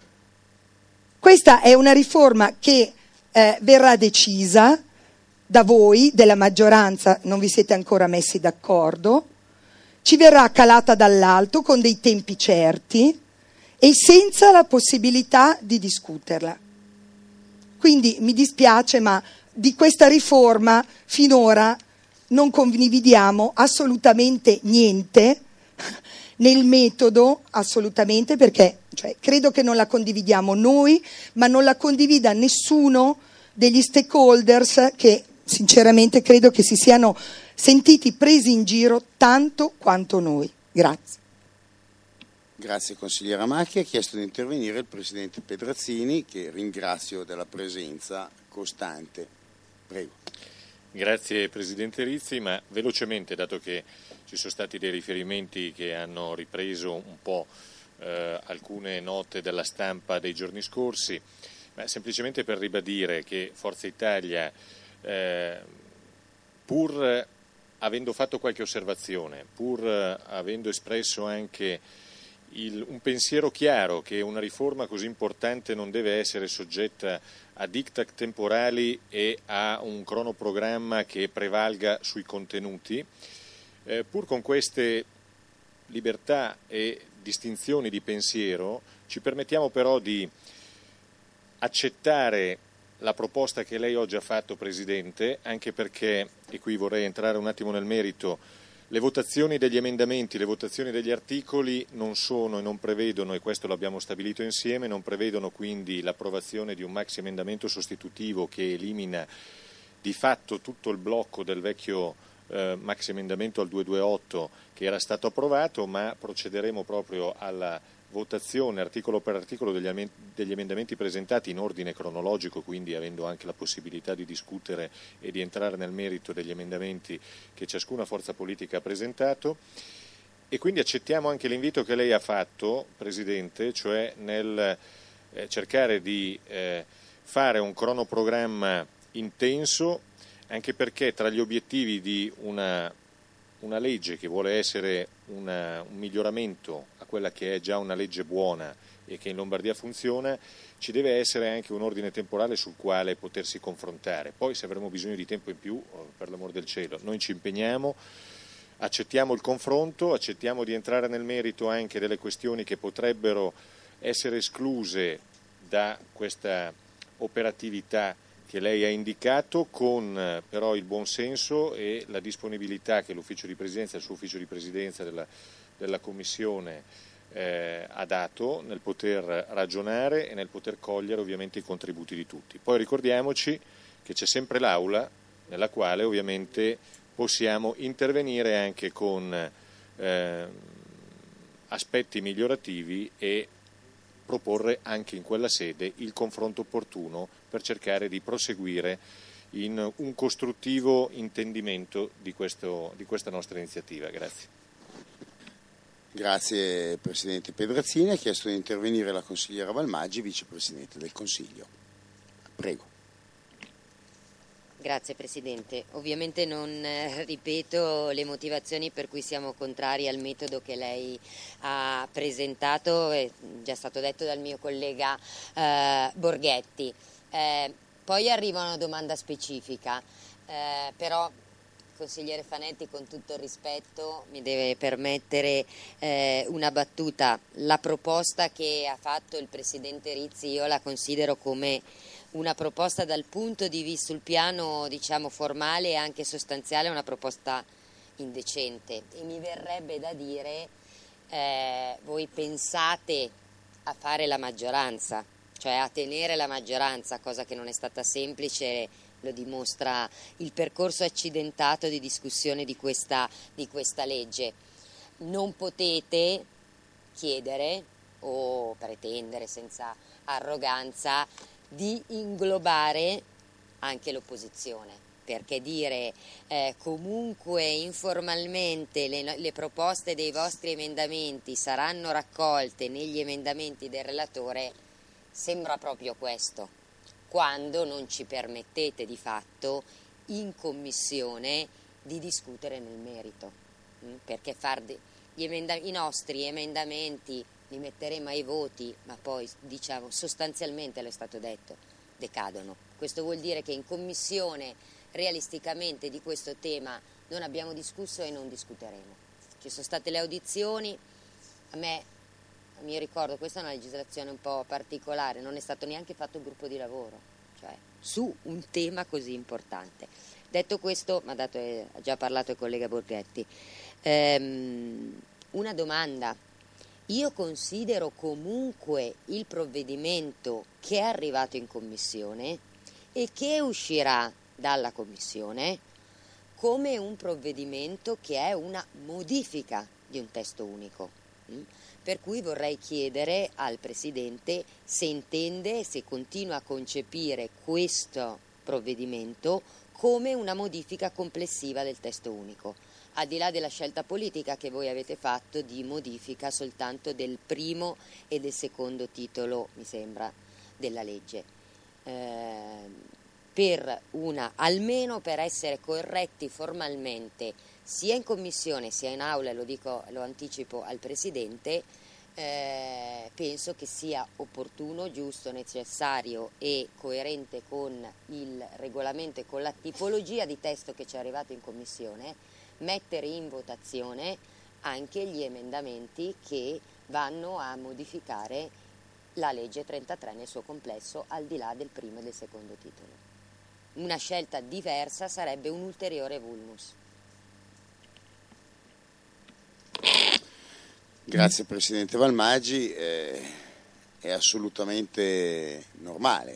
Questa è una riforma che eh, verrà decisa da voi, della maggioranza, non vi siete ancora messi d'accordo, ci verrà calata dall'alto con dei tempi certi e senza la possibilità di discuterla. Quindi mi dispiace, ma di questa riforma finora non condividiamo assolutamente niente, nel metodo assolutamente, perché cioè, credo che non la condividiamo noi, ma non la condivida nessuno degli stakeholders che sinceramente credo che si siano sentiti presi in giro tanto quanto noi. Grazie. Grazie consigliera Macchi. Ha chiesto di intervenire il Presidente Pedrazzini, che ringrazio della presenza costante. Prego. Grazie Presidente Rizzi, ma velocemente, dato che ci sono stati dei riferimenti che hanno ripreso un po' eh, alcune note della stampa dei giorni scorsi, ma semplicemente per ribadire che Forza Italia, Eh, pur avendo fatto qualche osservazione, pur avendo espresso anche il, un pensiero chiaro che una riforma così importante non deve essere soggetta a diktat temporali e a un cronoprogramma che prevalga sui contenuti, eh, pur con queste libertà e distinzioni di pensiero ci permettiamo però di accettare la proposta che lei oggi ha fatto, Presidente, anche perché, e qui vorrei entrare un attimo nel merito, le votazioni degli emendamenti, le votazioni degli articoli non sono e non prevedono, e questo l'abbiamo stabilito insieme, non prevedono quindi l'approvazione di un maxi emendamento sostitutivo che elimina di fatto tutto il blocco del vecchio eh, maxi emendamento al duecentoventuotto che era stato approvato, ma procederemo proprio alla votazione articolo per articolo degli, degli emendamenti presentati in ordine cronologico, quindi avendo anche la possibilità di discutere e di entrare nel merito degli emendamenti che ciascuna forza politica ha presentato, e quindi accettiamo anche l'invito che lei ha fatto, Presidente, cioè nel eh, cercare di eh, fare un cronoprogramma intenso, anche perché tra gli obiettivi di una una legge che vuole essere una, un miglioramento a quella che è già una legge buona e che in Lombardia funziona, ci deve essere anche un ordine temporale sul quale potersi confrontare. Poi se avremo bisogno di tempo in più, per l'amor del cielo, noi ci impegniamo, accettiamo il confronto, accettiamo di entrare nel merito anche delle questioni che potrebbero essere escluse da questa operatività che lei ha indicato, con però il buon senso e la disponibilità che l'ufficio di presidenza, il suo ufficio di presidenza della, della Commissione eh, ha dato nel poter ragionare e nel poter cogliere ovviamente i contributi di tutti. Poi ricordiamoci che c'è sempre l'Aula nella quale ovviamente possiamo intervenire anche con eh, aspetti migliorativi e proporre anche in quella sede il confronto opportuno per cercare di proseguire in un costruttivo intendimento di, questo, di questa nostra iniziativa. Grazie. Grazie Presidente Pedrazzini. Ha chiesto di intervenire la consigliera Valmaggi, Vicepresidente del Consiglio. Prego. Grazie Presidente. Ovviamente non eh, ripeto le motivazioni per cui siamo contrari al metodo che lei ha presentato, è già stato detto dal mio collega eh, Borghetti. Eh, poi arriva una domanda specifica, eh, però consigliere Fanetti, con tutto il rispetto, mi deve permettere eh, una battuta. La proposta che ha fatto il Presidente Rizzi io la considero come una proposta dal punto di vista, sul piano diciamo formale e anche sostanziale, una proposta indecente, e mi verrebbe da dire eh, voi pensate a fare la maggioranza, cioè a tenere la maggioranza, cosa che non è stata semplice. Lo dimostra il percorso accidentato di discussione di questa, di questa legge. Non potete chiedere o pretendere senza arroganza di inglobare anche l'opposizione, perché dire eh, comunque informalmente le, le proposte dei vostri emendamenti saranno raccolte negli emendamenti del relatore sembra proprio questo, quando non ci permettete di fatto in commissione di discutere nel merito, perché far de- gli emenda- i nostri emendamenti li metteremo ai voti, ma poi diciamo sostanzialmente, lo è stato detto, decadono. Questo vuol dire che in commissione realisticamente di questo tema non abbiamo discusso e non discuteremo. Ci sono state le audizioni, a me mi ricordo, questa è una legislazione un po' particolare, non è stato neanche fatto un gruppo di lavoro, cioè su un tema così importante. Detto questo, ma dato che ha già parlato il collega Borghetti, ehm, una domanda. Io considero comunque il provvedimento che è arrivato in commissione e che uscirà dalla commissione come un provvedimento che è una modifica di un testo unico. Per cui vorrei chiedere al Presidente se intende, se continua a concepire questo provvedimento come una modifica complessiva del testo unico, al di là della scelta politica che voi avete fatto di modifica soltanto del primo e del secondo titolo, mi sembra, della legge. Eh, per una, almeno per essere corretti formalmente sia in commissione sia in aula, lo dico, lo anticipo al Presidente, eh, penso che sia opportuno, giusto, necessario e coerente con il regolamento e con la tipologia di testo che ci è arrivato in commissione, mettere in votazione anche gli emendamenti che vanno a modificare la legge trentatré nel suo complesso, al di là del primo e del secondo titolo. Una scelta diversa sarebbe un ulteriore vulnus. Grazie Presidente Valmaggi, eh, è assolutamente normale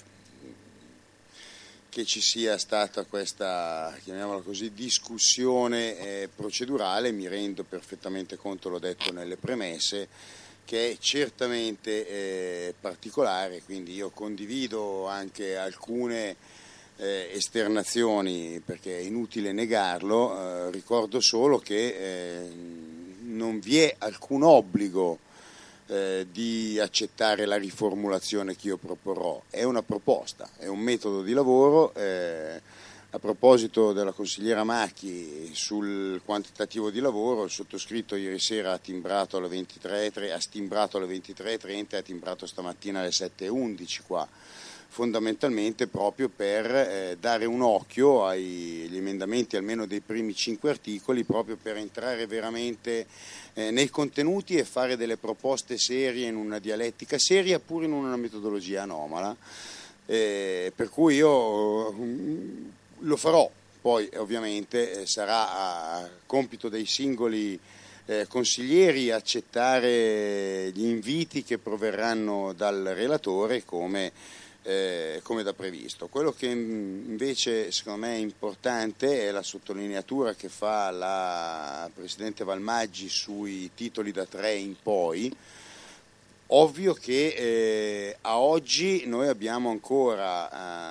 che ci sia stata questa, chiamiamola così, discussione eh, procedurale. Mi rendo perfettamente conto, l'ho detto nelle premesse, che è certamente eh, particolare, quindi io condivido anche alcune eh, esternazioni, perché è inutile negarlo. Eh, ricordo solo che eh, non vi è alcun obbligo eh, di accettare la riformulazione che io proporrò, è una proposta, è un metodo di lavoro. Eh, a proposito della consigliera Macchi sul quantitativo di lavoro, il sottoscritto ieri sera ha timbrato alle ventitré, ha stimbrato alle ventitré e trenta e ha timbrato stamattina alle sette e undici qua, fondamentalmente proprio per eh, dare un occhio agli emendamenti, almeno dei primi cinque articoli, proprio per entrare veramente eh, nei contenuti e fare delle proposte serie in una dialettica seria, pur in una metodologia anomala, eh, per cui io um, lo farò. Poi ovviamente eh, sarà a compito dei singoli eh, consiglieri accettare gli inviti che proverranno dal relatore come Eh, come da previsto. Quello che invece secondo me è importante è la sottolineatura che fa la Presidente Valmaggi sui titoli da tre in poi. Ovvio che eh, a oggi noi abbiamo ancora,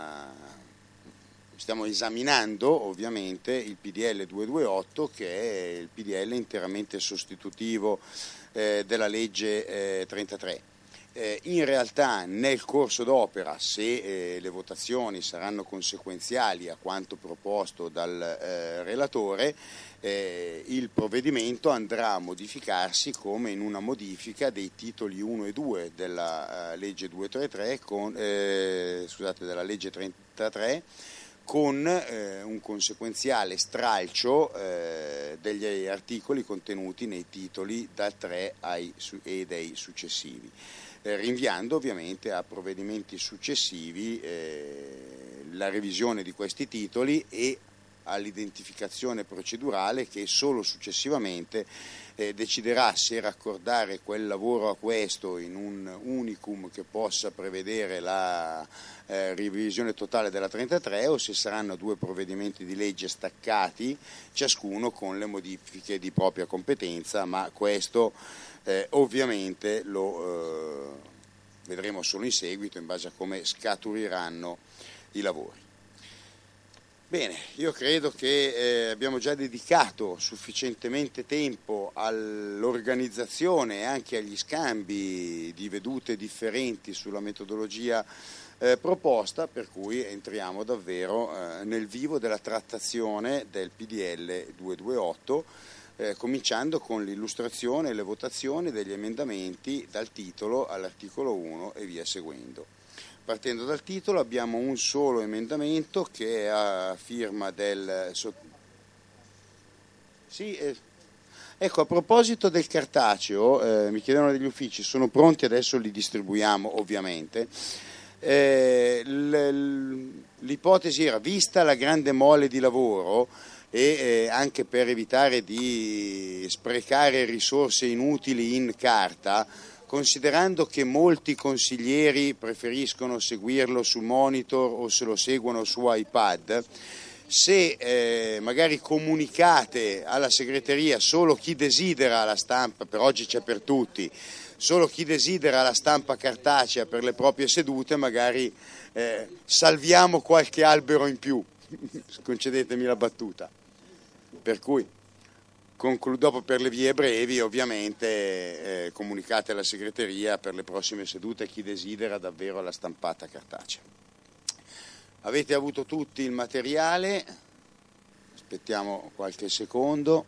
eh, stiamo esaminando ovviamente il P D L duecentoventotto, che è il P D L interamente sostitutivo eh, della legge eh, trentatré. Eh, in realtà nel corso d'opera, se eh, le votazioni saranno conseguenziali a quanto proposto dal eh, relatore, eh, il provvedimento andrà a modificarsi come in una modifica dei titoli uno e due della uh, legge duecentotrentatré con, eh, scusate, della legge trentatré, con eh, un conseguenziale stralcio eh, degli articoli contenuti nei titoli dal tre ai, e dei successivi, eh, rinviando ovviamente a provvedimenti successivi eh, la revisione di questi titoli e all'identificazione procedurale che solo successivamente eh, deciderà se raccordare quel lavoro a questo in un unicum che possa prevedere la eh, revisione totale della trentatré o se saranno due provvedimenti di legge staccati, ciascuno con le modifiche di propria competenza, ma questo eh, ovviamente lo eh, vedremo solo in seguito in base a come scaturiranno i lavori. Bene, io credo che eh, abbiamo già dedicato sufficientemente tempo all'organizzazione e anche agli scambi di vedute differenti sulla metodologia eh, proposta, per cui entriamo davvero eh, nel vivo della trattazione del P D L duecentoventotto, eh, cominciando con l'illustrazione e le votazioni degli emendamenti dal titolo all'articolo uno e via seguendo. Partendo dal titolo abbiamo un solo emendamento che è a firma del... Sì, eh, ecco, a proposito del cartaceo, eh, mi chiedevano degli uffici, sono pronti, adesso li distribuiamo ovviamente. Eh, l'ipotesi era, vista la grande mole di lavoro e eh, anche per evitare di sprecare risorse inutili in carta, considerando che molti consiglieri preferiscono seguirlo su monitor o se lo seguono su iPad, se eh, magari comunicate alla segreteria solo chi desidera la stampa, per oggi c'è per tutti, solo chi desidera la stampa cartacea per le proprie sedute, magari eh, salviamo qualche albero in più, concedetemi la battuta. Per cui dopo, per le vie brevi, ovviamente eh, comunicate alla segreteria per le prossime sedute chi desidera davvero la stampata cartacea. Avete avuto tutti il materiale, aspettiamo qualche secondo.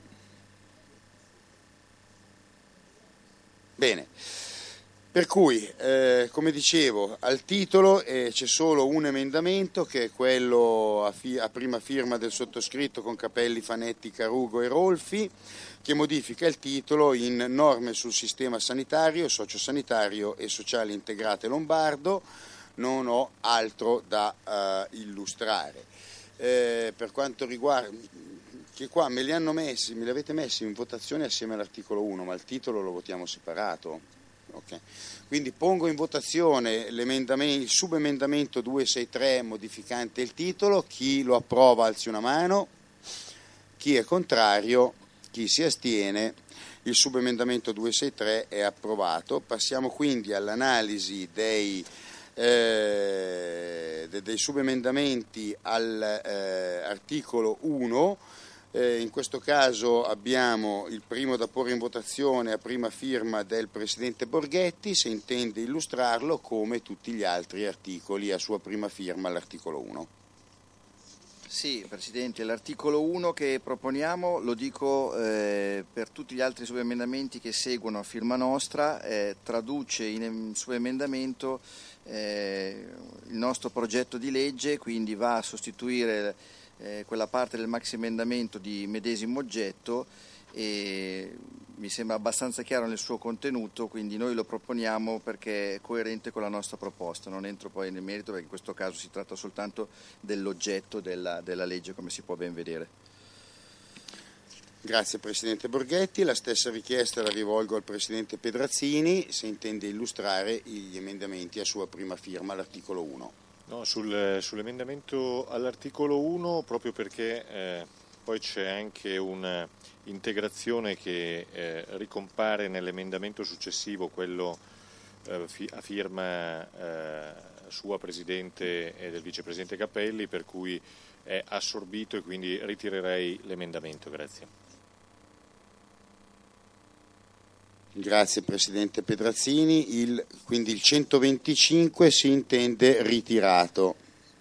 Bene, per cui, eh, come dicevo, al titolo eh, c'è solo un emendamento che è quello a, fi- a prima firma del sottoscritto con Capelli, Fanetti, Carugo e Rolfi, che modifica il titolo in norme sul sistema sanitario, sociosanitario e sociale integrate lombardo. Non ho altro da uh, illustrare. Eh, per quanto riguarda, che qua me li hanno messi, me li avete messi in votazione assieme all'articolo uno, ma il titolo lo votiamo separato. Okay. Quindi pongo in votazione il subemendamento duecentosessantatré modificante il titolo, chi lo approva alzi una mano, chi è contrario, chi si astiene, il subemendamento duecentosessantatré è approvato. Passiamo quindi all'analisi dei, eh, dei subemendamenti all'articolo eh, uno. Eh, in questo caso abbiamo il primo da porre in votazione a prima firma del Presidente Borghetti, se intende illustrarlo come tutti gli altri articoli a sua prima firma all'articolo uno. Sì, Presidente, l'articolo uno che proponiamo, lo dico eh, per tutti gli altri subemendamenti che seguono a firma nostra, eh, traduce in subemendamento eh, il nostro progetto di legge, quindi va a sostituire Eh, quella parte del maxi emendamento di medesimo oggetto e mi sembra abbastanza chiaro nel suo contenuto, quindi noi lo proponiamo perché è coerente con la nostra proposta. Non entro poi nel merito perché in questo caso si tratta soltanto dell'oggetto della, della legge, come si può ben vedere. Grazie Presidente Borghetti, la stessa richiesta la rivolgo al Presidente Pedrazzini se intende illustrare gli emendamenti a sua prima firma all'articolo uno. No, sul, sull'emendamento all'articolo uno, proprio perché eh, poi c'è anche un'integrazione che eh, ricompare nell'emendamento successivo, quello eh, fi, a firma eh, sua Presidente e del Vicepresidente Capelli, per cui è assorbito e quindi ritirerei l'emendamento. Grazie. Grazie Presidente Pedrazzini, il, quindi il centoventicinque si intende ritirato.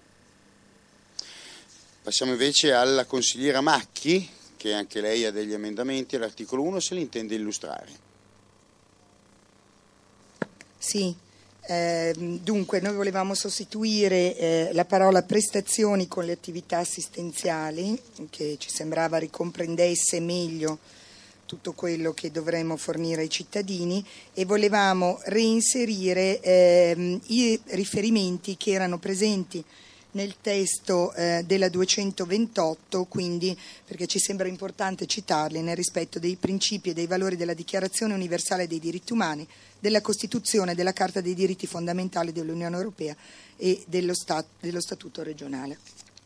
Passiamo invece alla consigliera Macchi, che anche lei ha degli emendamenti all'articolo uno, se li intende illustrare. Sì, Eh, dunque, noi volevamo sostituire eh, la parola prestazioni con le attività assistenziali, che ci sembrava ricomprendesse meglio tutto quello che dovremmo fornire ai cittadini, e volevamo reinserire eh, i riferimenti che erano presenti nel testo eh, della duecentoventotto, quindi perché ci sembra importante citarli nel rispetto dei principi e dei valori della Dichiarazione universale dei diritti umani, della Costituzione, della Carta dei diritti fondamentali dell'Unione Europea e dello, stat- dello Statuto regionale.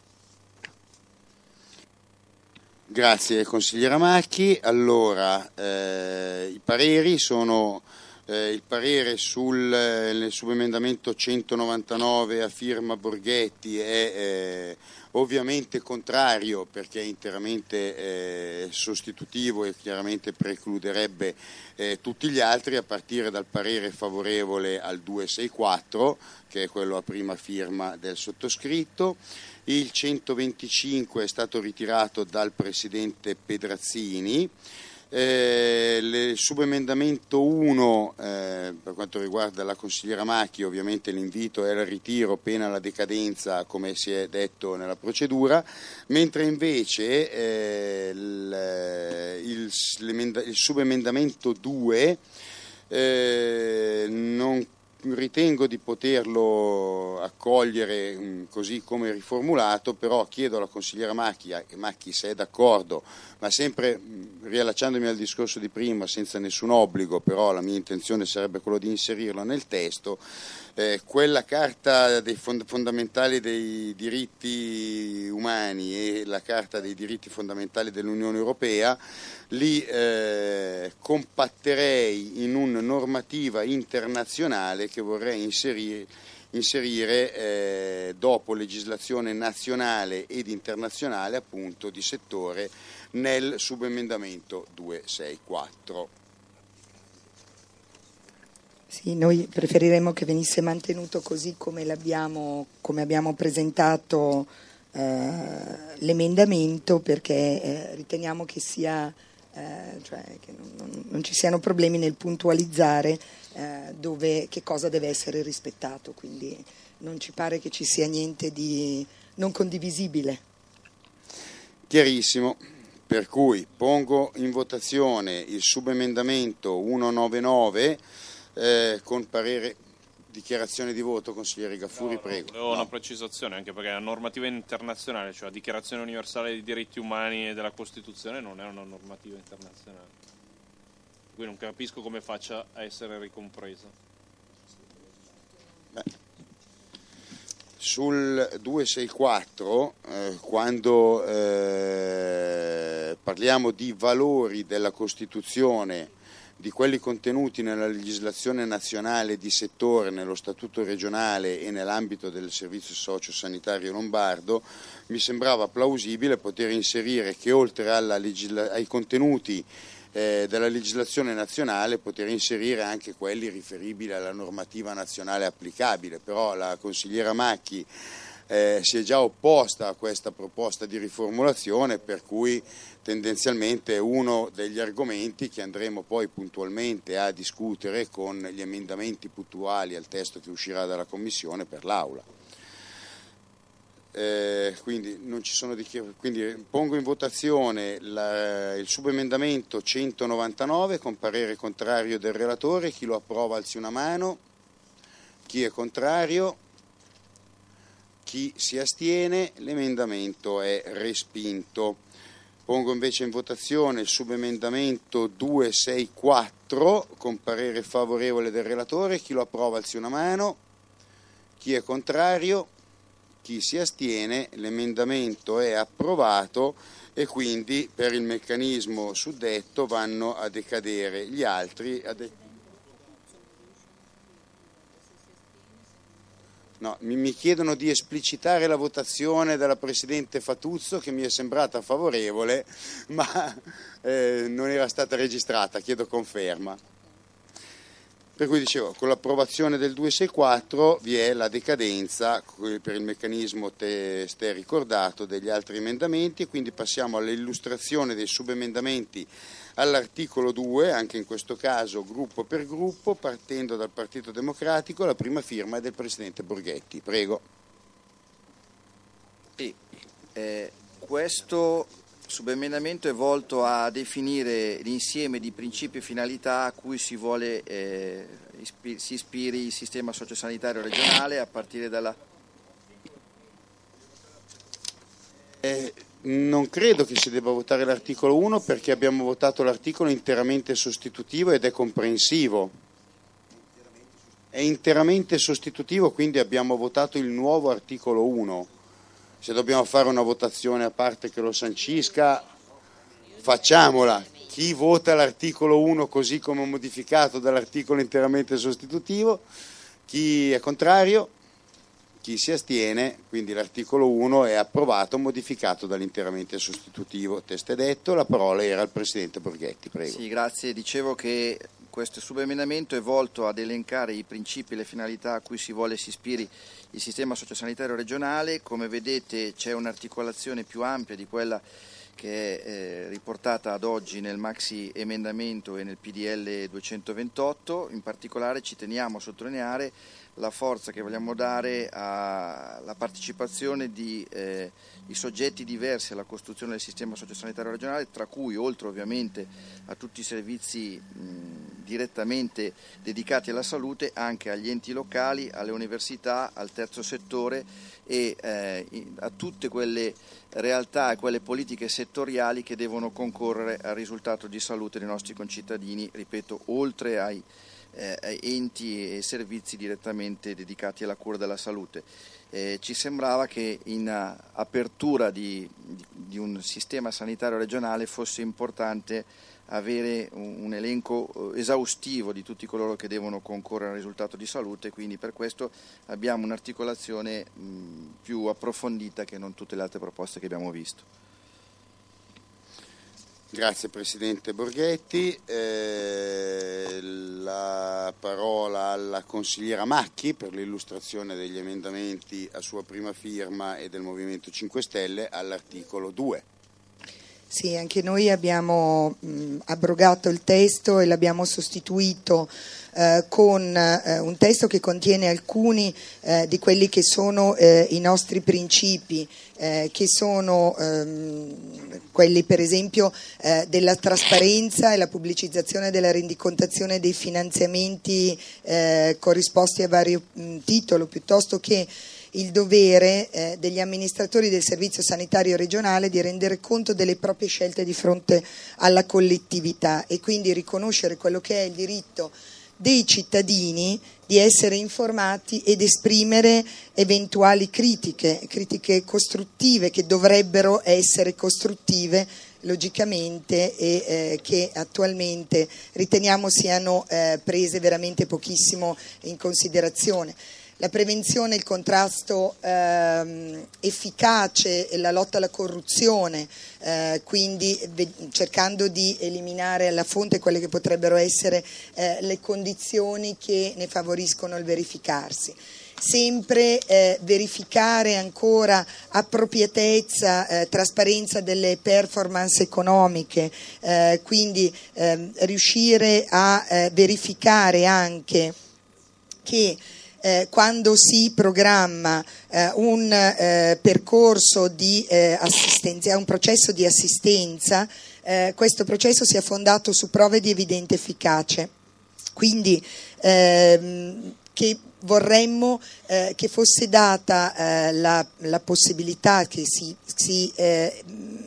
Grazie consigliera Macchi. Allora, eh, i pareri sono eh, il parere sul eh, subemendamento centonovantanove a firma Borghetti è eh, ovviamente contrario, perché è interamente eh, sostitutivo e chiaramente precluderebbe eh, tutti gli altri, a partire dal parere favorevole al duecentosessantaquattro, che è quello a prima firma del sottoscritto. Il centoventicinque è stato ritirato dal Presidente Pedrazzini. Eh, il subemendamento uno, eh, per quanto riguarda la consigliera Macchi, ovviamente l'invito è al ritiro pena la decadenza, come si è detto nella procedura, mentre invece eh, il, il, il subemendamento due eh, non ritengo di poterlo accogliere mh, così come riformulato, però chiedo alla consigliera Macchi, Macchi se è d'accordo, ma sempre mh, riallacciandomi al discorso di prima, senza nessun obbligo, però la mia intenzione sarebbe quello di inserirlo nel testo, eh, quella carta dei fond- fondamentali dei diritti umani e la carta dei diritti fondamentali dell'Unione Europea li eh, compatterei in una normativa internazionale che vorrei inserire, inserire eh, dopo legislazione nazionale ed internazionale, appunto di settore, nel subemendamento duecentosessantaquattro. Sì, noi preferiremmo che venisse mantenuto così come l'abbiamo, come abbiamo presentato eh, l'emendamento, perché eh, riteniamo che sia Eh, cioè che non, non, non ci siano problemi nel puntualizzare eh, dove, che cosa deve essere rispettato, quindi non ci pare che ci sia niente di non condivisibile. Chiarissimo, per cui pongo in votazione il subemendamento centonovantanove eh, con parere. Dichiarazione di voto, consigliere Gaffuri, no, prego. Ho una precisazione, anche perché la normativa internazionale, cioè la Dichiarazione universale dei diritti umani e della Costituzione, non è una normativa internazionale. Quindi non capisco come faccia a essere ricompresa. Beh. Sul duecentosessantaquattro, eh, quando eh, parliamo di valori della Costituzione, di quelli contenuti nella legislazione nazionale di settore, nello statuto regionale e nell'ambito del servizio socio-sanitario lombardo, mi sembrava plausibile poter inserire che oltre alla legisla- ai contenuti eh, della legislazione nazionale poter inserire anche quelli riferibili alla normativa nazionale applicabile, però la consigliera Macchi Eh, si è già opposta a questa proposta di riformulazione, per cui tendenzialmente è uno degli argomenti che andremo poi puntualmente a discutere con gli emendamenti puntuali al testo che uscirà dalla Commissione per l'Aula. Eh, quindi, non ci sono dichiar- quindi pongo in votazione la, il subemendamento centonovantanove con parere contrario del relatore. Chi lo approva alzi una mano, chi è contrario? Chi si astiene? L'emendamento è respinto. Pongo invece in votazione il subemendamento duecentosessantaquattro con parere favorevole del relatore. Chi lo approva alzi una mano. Chi è contrario? Chi si astiene? L'emendamento è approvato e quindi per il meccanismo suddetto vanno a decadere gli altri. A de- No, mi chiedono di esplicitare la votazione della Presidente Fatuzzo, che mi è sembrata favorevole, ma eh, non era stata registrata, chiedo conferma. Per cui dicevo, con l'approvazione del duecentosessantaquattro vi è la decadenza per il meccanismo testé ricordato degli altri emendamenti, e quindi passiamo all'illustrazione dei subemendamenti all'articolo due, anche in questo caso gruppo per gruppo, partendo dal Partito Democratico, la prima firma è del Presidente Borghetti. Prego. Sì, eh, questo subemendamento è volto a definire l'insieme di principi e finalità a cui si vuole eh, ispi- si ispiri il sistema sociosanitario regionale a partire dalla... Eh, non credo che si debba votare l'articolo uno perché abbiamo votato l'articolo interamente sostitutivo ed è comprensivo. È interamente sostitutivo, quindi abbiamo votato il nuovo articolo uno. Se dobbiamo fare una votazione a parte che lo sancisca, facciamola. Chi vota l'articolo uno così come modificato dall'articolo interamente sostitutivo, chi è contrario, chi si astiene, quindi l'articolo uno è approvato, modificato dall'interamente sostitutivo. Testé detto, la parola era al Presidente Borghetti, prego. Sì, grazie. Dicevo che questo subemendamento è volto ad elencare i principi e le finalità a cui si vuole si ispiri il sistema sociosanitario regionale. Come vedete c'è un'articolazione più ampia di quella che è eh, riportata ad oggi nel maxi emendamento e nel P D L duecentoventotto. In particolare ci teniamo a sottolineare la forza che vogliamo dare alla partecipazione di eh, i soggetti diversi alla costruzione del sistema sociosanitario regionale, tra cui, oltre ovviamente a tutti i servizi mh, direttamente dedicati alla salute, anche agli enti locali, alle università, al terzo settore e eh, a tutte quelle realtà e quelle politiche settoriali che devono concorrere al risultato di salute dei nostri concittadini, ripeto, oltre ai Eh, enti e servizi direttamente dedicati alla cura della salute. Eh, ci sembrava che in uh, apertura di, di, di un sistema sanitario regionale fosse importante avere un, un elenco uh, esaustivo di tutti coloro che devono concorrere al risultato di salute, quindi per questo abbiamo un'articolazione mh, più approfondita che non tutte le altre proposte che abbiamo visto. Grazie Presidente Borghetti. Eh, la parola alla consigliera Macchi per l'illustrazione degli emendamenti a sua prima firma e del Movimento cinque Stelle all'articolo due. Sì, anche noi abbiamo mh, abrogato il testo e l'abbiamo sostituito eh, con eh, un testo che contiene alcuni eh, di quelli che sono eh, i nostri principi, eh, che sono ehm, quelli per esempio eh, della trasparenza e la pubblicizzazione della rendicontazione dei finanziamenti eh, corrisposti a vario mh, titolo, piuttosto che il dovere eh, degli amministratori del servizio sanitario regionale di rendere conto delle proprie scelte di fronte alla collettività e quindi riconoscere quello che è il diritto dei cittadini di essere informati ed esprimere eventuali critiche, critiche costruttive che dovrebbero essere costruttive logicamente e eh, che attualmente riteniamo siano eh, prese veramente pochissimo in considerazione. La prevenzione, il contrasto ehm, efficace e la lotta alla corruzione, eh, quindi ve- cercando di eliminare alla fonte quelle che potrebbero essere eh, le condizioni che ne favoriscono il verificarsi. Sempre eh, verificare ancora appropriatezza, eh, trasparenza delle performance economiche, eh, quindi eh, riuscire a eh, verificare anche che Eh, quando si programma eh, un eh, percorso di eh, assistenza, un processo di assistenza, eh, questo processo sia fondato su prove di evidente efficacia. Quindi ehm, che vorremmo eh, che fosse data eh, la, la possibilità che si, si eh,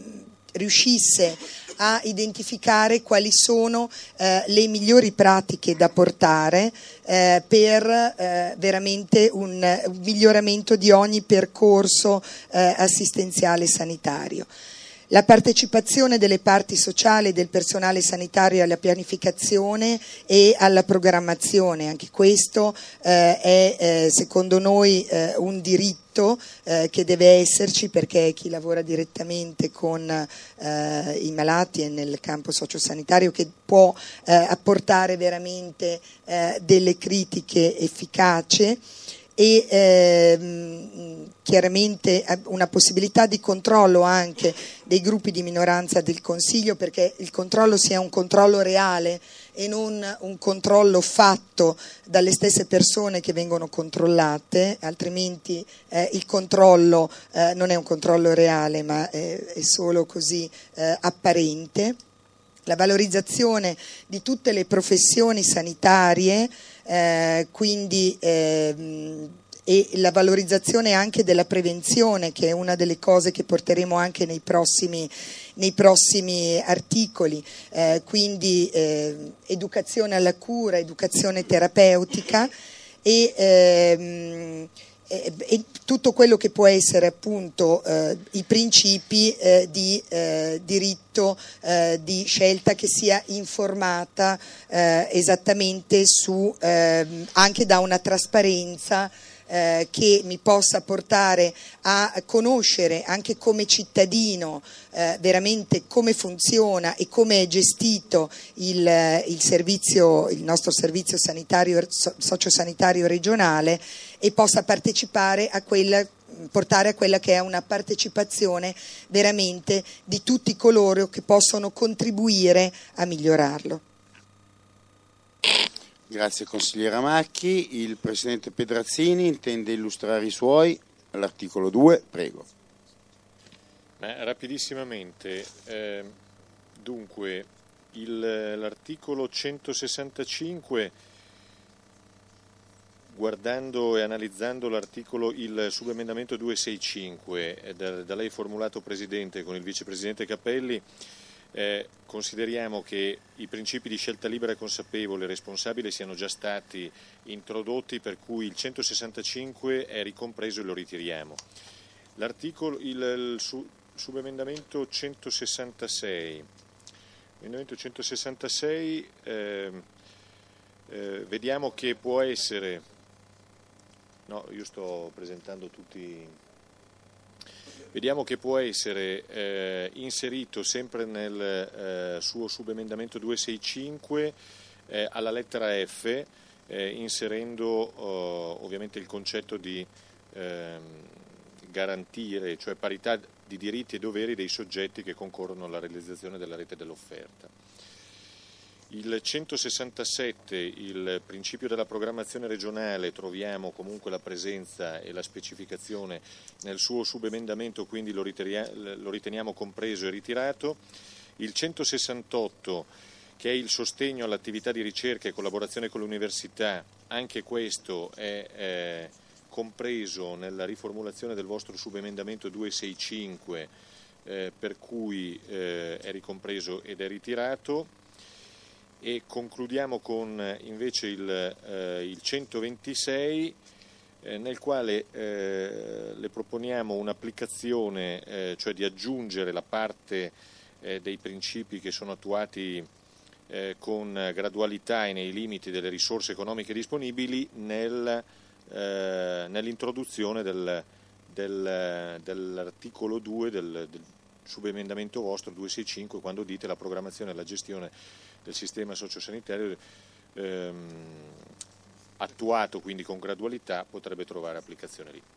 riuscisse a identificare quali sono eh, le migliori pratiche da portare eh, per eh, veramente un, un miglioramento di ogni percorso eh, assistenziale sanitario. La partecipazione delle parti sociali e del personale sanitario alla pianificazione e alla programmazione, anche questo eh, è eh, secondo noi eh, un diritto eh, che deve esserci, perché chi lavora direttamente con eh, i malati e nel campo sociosanitario che può eh, apportare veramente eh, delle critiche efficaci. e ehm, chiaramente una possibilità di controllo anche dei gruppi di minoranza del Consiglio, perché il controllo sia un controllo reale e non un controllo fatto dalle stesse persone che vengono controllate, altrimenti eh, il controllo eh, non è un controllo reale, ma è, è solo così eh, apparente. La valorizzazione di tutte le professioni sanitarie, eh, quindi ehm, e la valorizzazione anche della prevenzione, che è una delle cose che porteremo anche nei prossimi, nei prossimi articoli, eh, quindi eh, educazione alla cura, educazione terapeutica e, ehm, e, e tutto quello che può essere appunto eh, i principi eh, di eh, diritto eh, di scelta che sia informata eh, esattamente su eh, anche da una trasparenza Eh, che mi possa portare a conoscere anche come cittadino eh, veramente come funziona e come è gestito il, il servizio, il nostro servizio sanitario, sociosanitario regionale, e possa partecipare a quella, portare a quella che è una partecipazione veramente di tutti coloro che possono contribuire a migliorarlo. Grazie consigliera Macchi. Il Presidente Pedrazzini intende illustrare i suoi all'articolo due, prego. Ma rapidissimamente, eh, dunque il, l'articolo centosessantacinque, guardando e analizzando l'articolo, il subemendamento duecentosessantacinque da, da lei formulato Presidente con il Vicepresidente Cappelli, Eh, consideriamo che i principi di scelta libera e consapevole e responsabile siano già stati introdotti, per cui il centosessantacinque è ricompreso e lo ritiriamo. L'articolo, il, il su, subemendamento centosessantasei, emendamento centosessantasei eh, eh, vediamo che può essere, no, io sto presentando tutti. Vediamo che può essere eh, inserito sempre nel eh, suo subemendamento duecentosessantacinque eh, alla lettera F, eh, inserendo eh, ovviamente il concetto di eh, garantire, cioè parità di diritti e doveri dei soggetti che concorrono alla realizzazione della rete dell'offerta. Il centosessantasette, il principio della programmazione regionale, troviamo comunque la presenza e la specificazione nel suo subemendamento, quindi lo riteniamo, lo riteniamo compreso e ritirato. Il centosessantotto, che è il sostegno all'attività di ricerca e collaborazione con l'università, anche questo è eh, compreso nella riformulazione del vostro subemendamento duecentosessantacinque, eh, per cui eh, è ricompreso ed è ritirato. E concludiamo con invece il, eh, il centoventisei, eh, nel quale eh, le proponiamo un'applicazione, eh, cioè di aggiungere la parte eh, dei principi che sono attuati eh, con gradualità e nei limiti delle risorse economiche disponibili nel, eh, nell'introduzione del, del, dell'articolo due del, del subemendamento vostro duecentosessantacinque, quando dite la programmazione e la gestione del sistema sociosanitario ehm, attuato quindi con gradualità potrebbe trovare applicazione lì.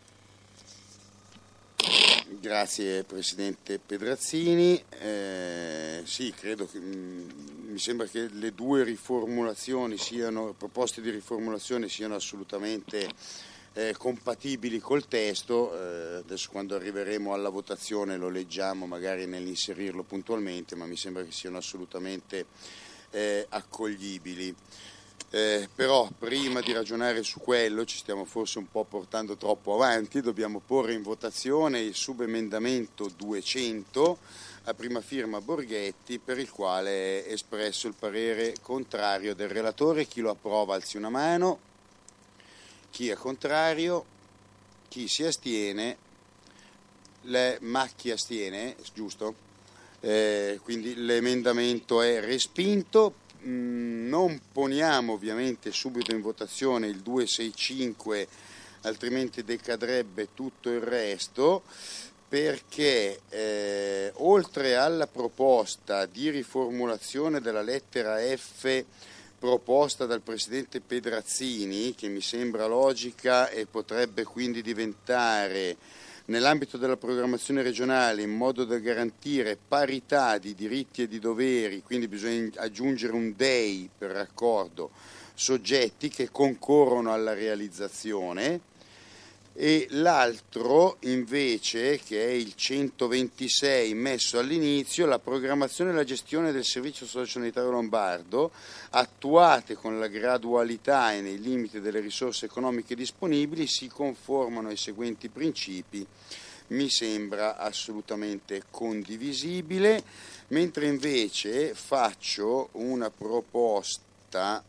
Grazie Presidente Pedrazzini. Eh, sì, credo che mh, mi sembra che le due riformulazioni siano, proposte di riformulazione siano assolutamente eh, compatibili col testo. Eh, adesso quando arriveremo alla votazione lo leggiamo magari nell'inserirlo puntualmente, ma mi sembra che siano assolutamente eh, accoglibili. Eh, però prima di ragionare su quello, ci stiamo forse un po' portando troppo avanti, dobbiamo porre in votazione il subemendamento duecento a prima firma Borghetti, per il quale è espresso il parere contrario del relatore. Chi lo approva alzi una mano, chi è contrario, chi si astiene, le Macchi astiene, giusto? Eh, quindi l'emendamento è respinto. Non poniamo ovviamente subito in votazione il duecentosessantacinque, altrimenti decadrebbe tutto il resto, perché eh, oltre alla proposta di riformulazione della lettera F proposta dal Presidente Pedrazzini, che mi sembra logica e potrebbe quindi diventare, nell'ambito della programmazione regionale, in modo da garantire parità di diritti e di doveri, quindi bisogna aggiungere un D E I per raccordo, soggetti che concorrono alla realizzazione, e l'altro invece, che è il centoventisei messo all'inizio, la programmazione e la gestione del servizio sociosanitario lombardo, attuate con la gradualità e nei limiti delle risorse economiche disponibili, si conformano ai seguenti principi. Mi sembra assolutamente condivisibile, mentre invece faccio una proposta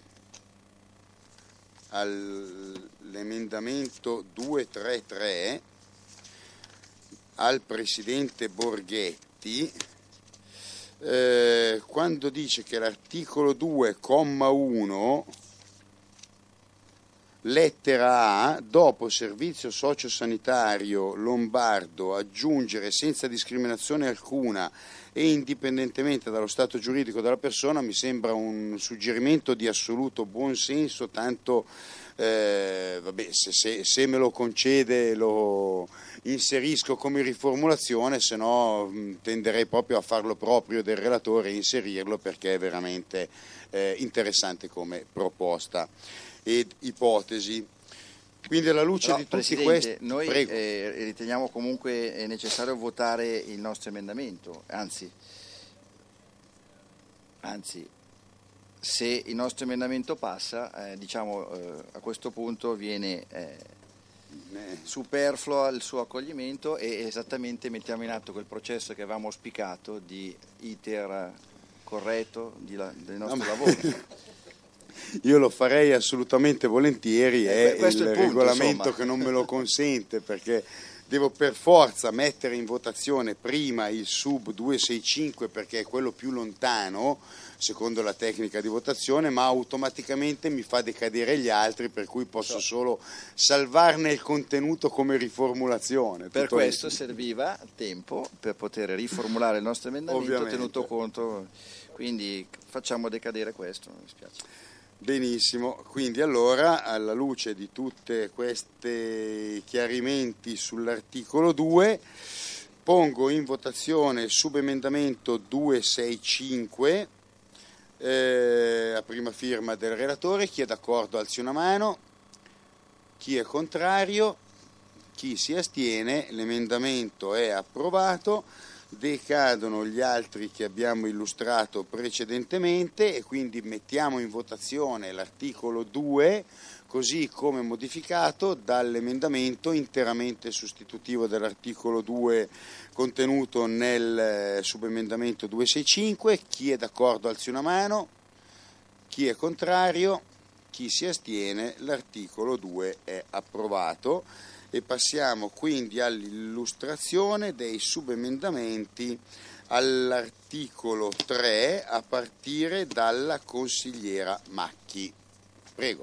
all'emendamento duecentotrentatré al Presidente Borghetti, eh, quando dice che l'articolo due, comma uno, lettera A, dopo servizio sociosanitario lombardo, aggiungere senza discriminazione alcuna e indipendentemente dallo stato giuridico della persona, mi sembra un suggerimento di assoluto buonsenso, tanto eh, vabbè, se, se, se me lo concede lo inserisco come riformulazione, se no tenderei proprio a farlo proprio del relatore e inserirlo, perché è veramente eh, interessante come proposta ed ipotesi. Quindi alla luce no, di tutti Presidente, questi, noi eh, riteniamo comunque necessario votare il nostro emendamento, anzi, anzi se il nostro emendamento passa, eh, diciamo eh, a questo punto viene eh, superfluo il suo accoglimento e esattamente mettiamo in atto quel processo che avevamo auspicato di iter corretto di la, del nostro no, lavoro. Io lo farei assolutamente volentieri, eh, è il, il punto, regolamento insomma. che non me lo consente, perché devo per forza mettere in votazione prima il sub duecentosessantacinque, perché è quello più lontano secondo la tecnica di votazione, ma automaticamente mi fa decadere gli altri, per cui posso solo salvarne il contenuto come riformulazione. Per Tutto questo è... serviva tempo per poter riformulare il nostro emendamento, Ovviamente. Tenuto conto, quindi facciamo decadere questo, mi spiace. Benissimo, quindi allora alla luce di tutti questi chiarimenti sull'articolo due pongo in votazione il subemendamento duecentosessantacinque eh, a prima firma del relatore. Chi è d'accordo alzi una mano, chi è contrario, chi si astiene. L'emendamento è approvato. Decadono gli altri che abbiamo illustrato precedentemente e quindi mettiamo in votazione l'articolo due così come modificato dall'emendamento interamente sostitutivo dell'articolo due contenuto nel subemendamento duecentosessantacinque. Chi è d'accordo alzi una mano, chi è contrario, chi si astiene. L'articolo due è approvato. E passiamo quindi all'illustrazione dei subemendamenti all'articolo tre a partire dalla consigliera Macchi. Prego.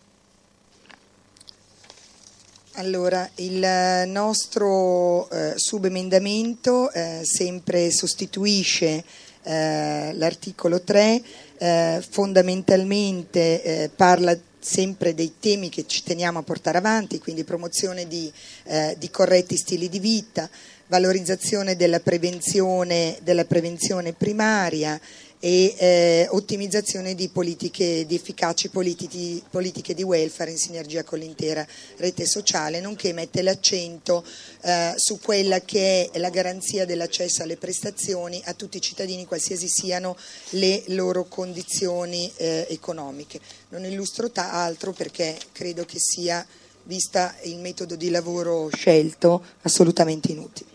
Allora, il nostro eh, subemendamento eh, sempre sostituisce eh, l'articolo tre, eh, fondamentalmente eh, parla sempre dei temi che ci teniamo a portare avanti, quindi promozione di, eh, di corretti stili di vita, valorizzazione della prevenzione, della prevenzione primaria e eh, ottimizzazione di politiche, di efficaci politiche, politiche di welfare in sinergia con l'intera rete sociale, nonché mette l'accento eh, su quella che è la garanzia dell'accesso alle prestazioni a tutti i cittadini, qualsiasi siano le loro condizioni eh, economiche. Non illustro altro perché credo che sia, vista il metodo di lavoro scelto, assolutamente inutile.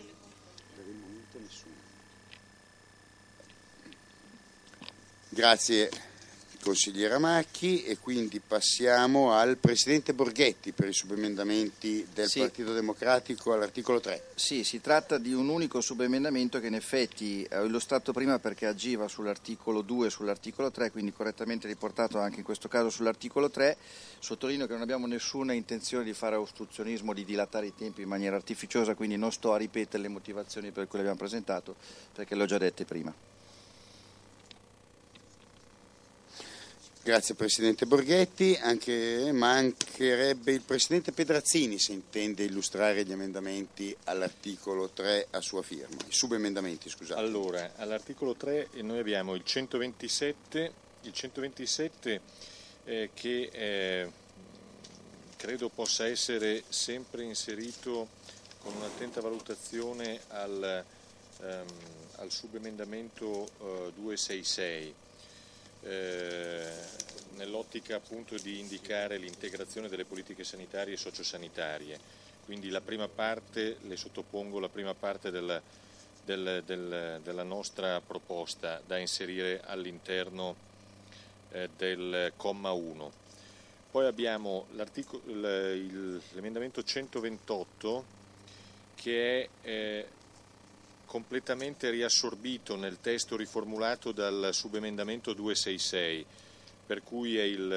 Grazie consigliera Macchi, e quindi passiamo al Presidente Borghetti per i subemendamenti del sì. Partito Democratico all'articolo tre. Sì, si tratta di un unico subemendamento che in effetti ho illustrato prima perché agiva sull'articolo due e sull'articolo tre, quindi correttamente riportato anche in questo caso sull'articolo tre. Sottolineo che non abbiamo nessuna intenzione di fare ostruzionismo, di dilatare i tempi in maniera artificiosa, quindi non sto a ripetere le motivazioni per cui le abbiamo presentato, perché le ho già dette prima. Grazie Presidente Borghetti, anche, mancherebbe il Presidente Pedrazzini se intende illustrare gli emendamenti all'articolo tre a sua firma, i subemendamenti scusate. Allora, all'articolo tre noi abbiamo il centoventisette, il centoventisette eh, che eh, credo possa essere sempre inserito con un'attenta valutazione al, ehm, al subemendamento eh, duecentosessantasei. Eh, nell'ottica appunto di indicare l'integrazione delle politiche sanitarie e sociosanitarie. Quindi la prima parte, le sottopongo la prima parte del, del, del, della nostra proposta da inserire all'interno eh, del comma uno. Poi abbiamo l'emendamento centoventotto che è eh, completamente riassorbito nel testo riformulato dal subemendamento duecentosessantasei, per cui è il,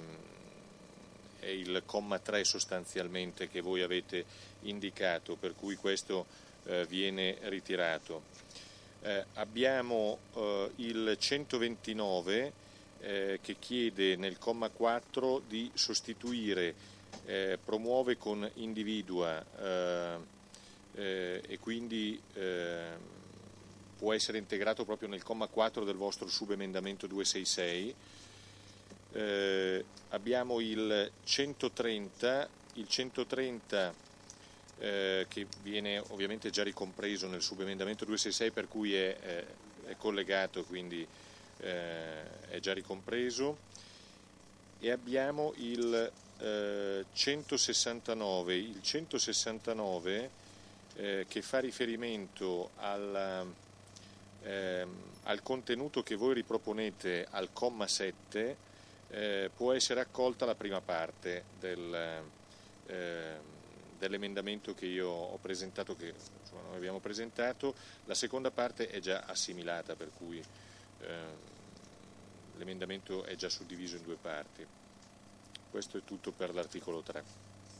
è il comma tre sostanzialmente che voi avete indicato, per cui questo eh, viene ritirato. Eh, abbiamo eh, il centoventinove eh, che chiede nel comma quattro di sostituire eh, promuove con individua eh, Eh, e quindi eh, può essere integrato proprio nel comma quattro del vostro subemendamento duecentosessantasei. Eh, abbiamo il centotrenta, il centotrenta eh, che viene ovviamente già ricompreso nel subemendamento duecentosessantasei, per cui è, è, è collegato, quindi eh, è già ricompreso. E abbiamo il eh, centosessantanove, il centosessantanove Eh, che fa riferimento al, eh, al contenuto che voi riproponete al comma sette, eh, può essere accolta la prima parte del, eh, dell'emendamento che io ho presentato, che insomma, noi abbiamo presentato. La seconda parte è già assimilata, per cui eh, l'emendamento è già suddiviso in due parti. Questo è tutto per l'articolo tre.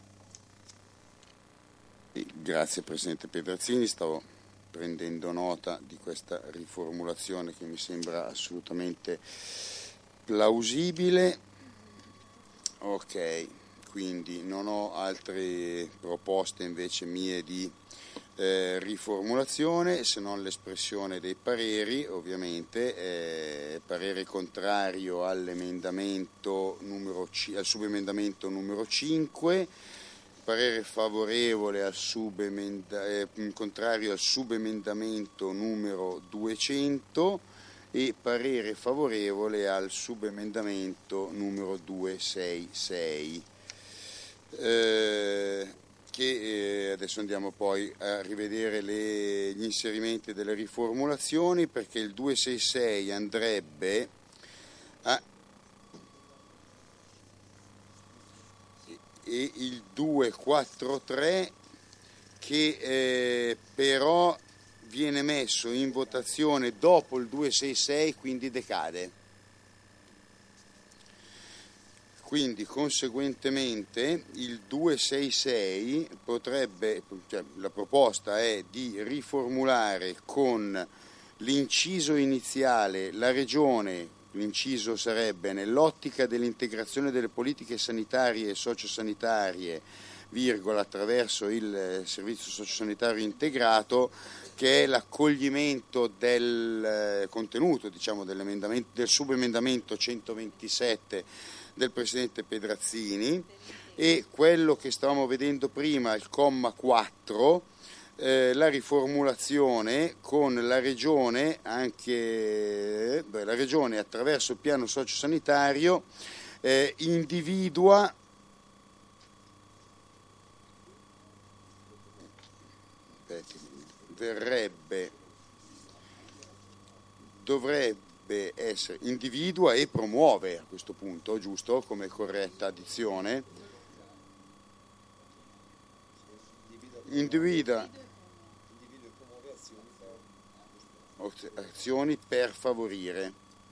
Grazie Presidente Pedrazzini, stavo prendendo nota di questa riformulazione che mi sembra assolutamente plausibile. Ok, quindi non ho altre proposte invece mie di eh, riformulazione, se non l'espressione dei pareri, ovviamente eh, parere contrario all'emendamento numero C, al subemendamento numero cinque, parere favorevole al subemenda, eh, contrario al subemendamento numero duecento e parere favorevole al subemendamento numero duecentosessantasei. Eh, che eh, adesso andiamo poi a rivedere le, gli inserimenti delle riformulazioni, perché il duecentosessantasei andrebbe a e il duecentoquarantatré che eh, però viene messo in votazione dopo il duecentosessantasei, quindi decade. Quindi conseguentemente il duecentosessantasei potrebbe, cioè, la proposta è di riformulare con l'inciso iniziale la Regione. L'inciso sarebbe nell'ottica dell'integrazione delle politiche sanitarie e sociosanitarie, virgola, attraverso il servizio sociosanitario integrato, che è l'accoglimento del contenuto, diciamo, dell'emendamento, del subemendamento centoventisette del Presidente Pedrazzini, e quello che stavamo vedendo prima, il comma quattro, Eh, la riformulazione con la Regione, anche beh, la Regione attraverso il piano sociosanitario eh, individua verrebbe dovrebbe essere individua e promuove, a questo punto, giusto, come corretta addizione, individua azioni per favorire,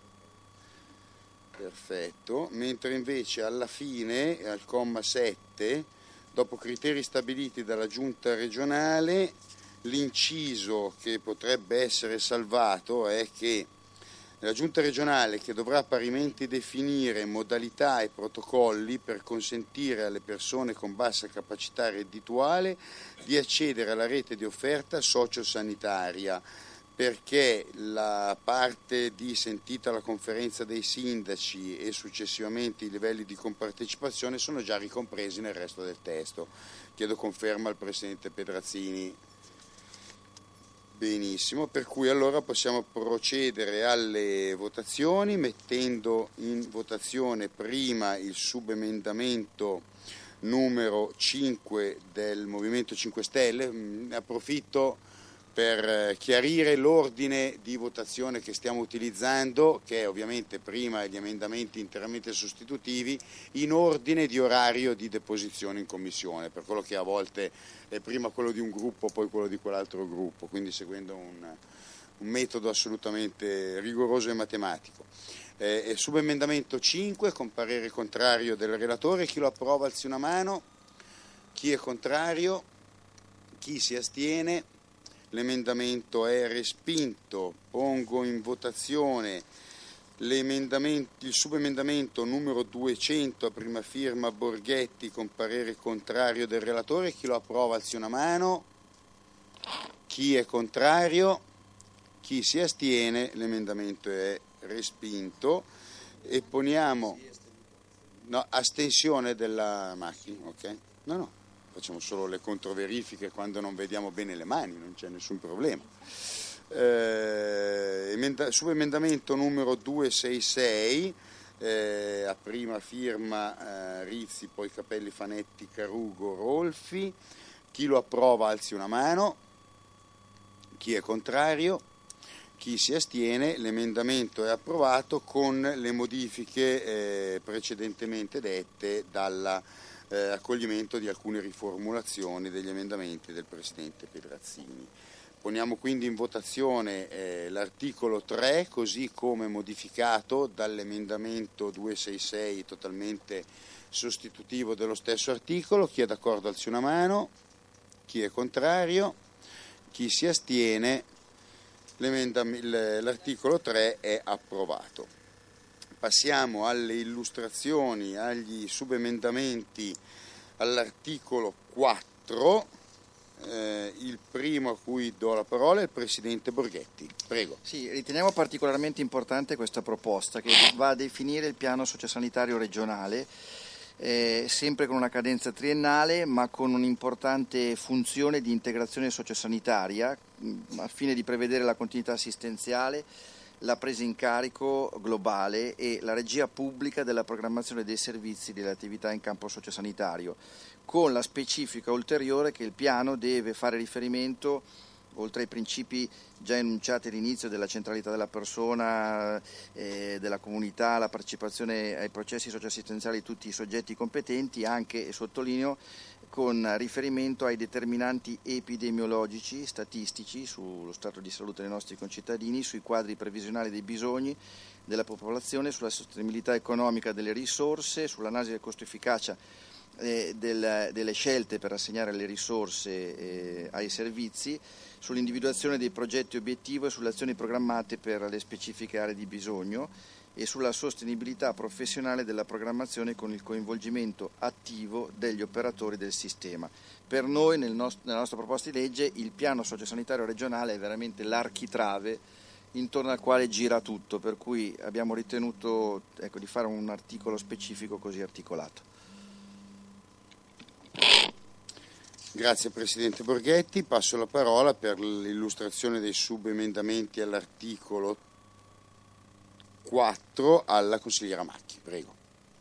perfetto, mentre invece alla fine, al comma sette, dopo criteri stabiliti dalla Giunta regionale, l'inciso che potrebbe essere salvato è che La Giunta regionale, che dovrà parimenti definire modalità e protocolli per consentire alle persone con bassa capacità reddituale di accedere alla rete di offerta sociosanitaria, perché la parte di sentita la conferenza dei sindaci e successivamente i livelli di compartecipazione sono già ricompresi nel resto del testo. Chiedo conferma al Presidente Pedrazzini. Benissimo, per cui allora possiamo procedere alle votazioni mettendo in votazione prima il subemendamento numero cinque del Movimento cinque Stelle. Ne approfitto per chiarire l'ordine di votazione che stiamo utilizzando, che è ovviamente prima gli emendamenti interamente sostitutivi in ordine di orario di deposizione in commissione, per quello che a volte è prima quello di un gruppo, poi quello di quell'altro gruppo, quindi seguendo un, un metodo assolutamente rigoroso e matematico. Eh, subemendamento cinque con parere contrario del relatore. Chi lo approva alzi una mano, chi è contrario, chi si astiene. L'emendamento è respinto. Pongo in votazione il subemendamento numero duecento a prima firma Borghetti con parere contrario del relatore. Chi lo approva alzi una mano, chi è contrario, chi si astiene. L'emendamento è respinto. E poniamo no, astensione della macchina, ok? No, no. Facciamo solo le controverifiche quando non vediamo bene le mani, non c'è nessun problema. Eh, emenda, subemendamento numero duecentosessantasei, eh, a prima firma eh, Rizzi, poi Capelli, Fanetti, Carugo, Rolfi. Chi lo approva alzi una mano, chi è contrario, chi si astiene. L'emendamento è approvato con le modifiche eh, precedentemente dette dalla Eh, accoglimento di alcune riformulazioni degli emendamenti del Presidente Pedrazzini. Poniamo quindi in votazione eh, l'articolo tre così come modificato dall'emendamento duecentosessantasei totalmente sostitutivo dello stesso articolo. Chi è d'accordo alzi una mano, chi è contrario, chi si astiene. L'articolo tre è approvato. Passiamo alle illustrazioni, agli subemendamenti all'articolo quattro. Eh, il primo a cui do la parola è il Presidente Borghetti. Prego. Sì, riteniamo particolarmente importante questa proposta che va a definire il piano sociosanitario regionale, eh, sempre con una cadenza triennale, ma con un'importante funzione di integrazione sociosanitaria mh, al fine di prevedere la continuità assistenziale, la presa in carico globale e la regia pubblica della programmazione dei servizi e delle attività in campo sociosanitario, con la specifica ulteriore che il piano deve fare riferimento, oltre ai principi già enunciati all'inizio della centralità della persona, eh, della comunità, la partecipazione ai processi socioassistenziali di tutti i soggetti competenti, anche, e sottolineo, con riferimento ai determinanti epidemiologici, statistici sullo stato di salute dei nostri concittadini, sui quadri previsionali dei bisogni della popolazione, sulla sostenibilità economica delle risorse, sull'analisi del costo-efficacia eh, del, delle scelte per assegnare le risorse eh, ai servizi, sull'individuazione dei progetti obiettivo e sulle azioni programmate per le specifiche aree di bisogno e sulla sostenibilità professionale della programmazione con il coinvolgimento attivo degli operatori del sistema. Per noi, nel nost- nella nostra proposta di legge, il piano sociosanitario regionale è veramente l'architrave intorno al quale gira tutto, per cui abbiamo ritenuto ecco, di fare un articolo specifico così articolato. Grazie Presidente Borghetti. Passo la parola per l'illustrazione dei subemendamenti all'articolo quattro alla consigliera Macchi. Prego.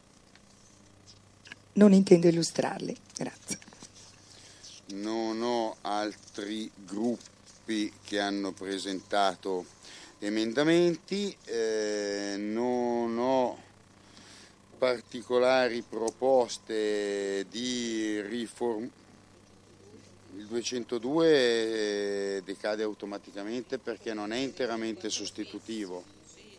Non intendo illustrarli, grazie. Non ho altri gruppi che hanno presentato emendamenti, eh, non ho particolari proposte di riforma. Il duecentodue decade automaticamente perché non è interamente sostitutivo.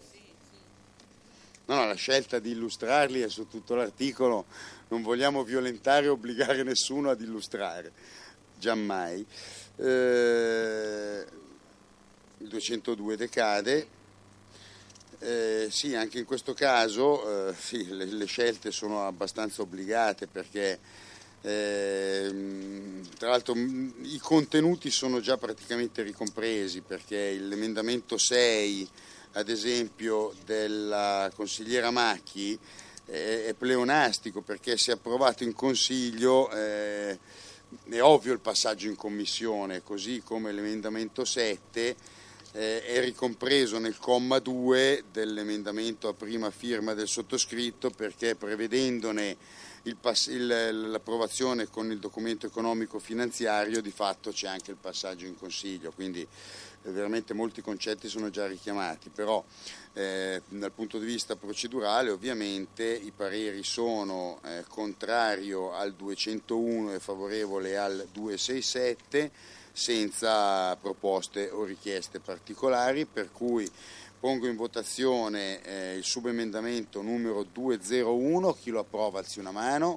No, no, la scelta di illustrarli è su tutto l'articolo, non vogliamo violentare o obbligare nessuno ad illustrare, giammai. Eh, il duecentodue decade, Eh, sì, anche in questo caso eh, sì, le, le scelte sono abbastanza obbligate perché eh, tra l'altro i contenuti sono già praticamente ricompresi, perché l'emendamento sei, ad esempio, della consigliera Macchi eh, è pleonastico, perché se approvato in Consiglio eh, è ovvio il passaggio in Commissione, così come l'emendamento sette Eh, è ricompreso nel comma due dell'emendamento a prima firma del sottoscritto, perché prevedendone il pass- il, l'approvazione con il documento economico finanziario di fatto c'è anche il passaggio in Consiglio, quindi eh, veramente molti concetti sono già richiamati, però eh, dal punto di vista procedurale ovviamente i pareri sono eh, contrario al duecentouno e favorevole al duecentosessantasette, senza proposte o richieste particolari, per cui pongo in votazione eh, il subemendamento numero duecentouno. Chi lo approva alzi una mano.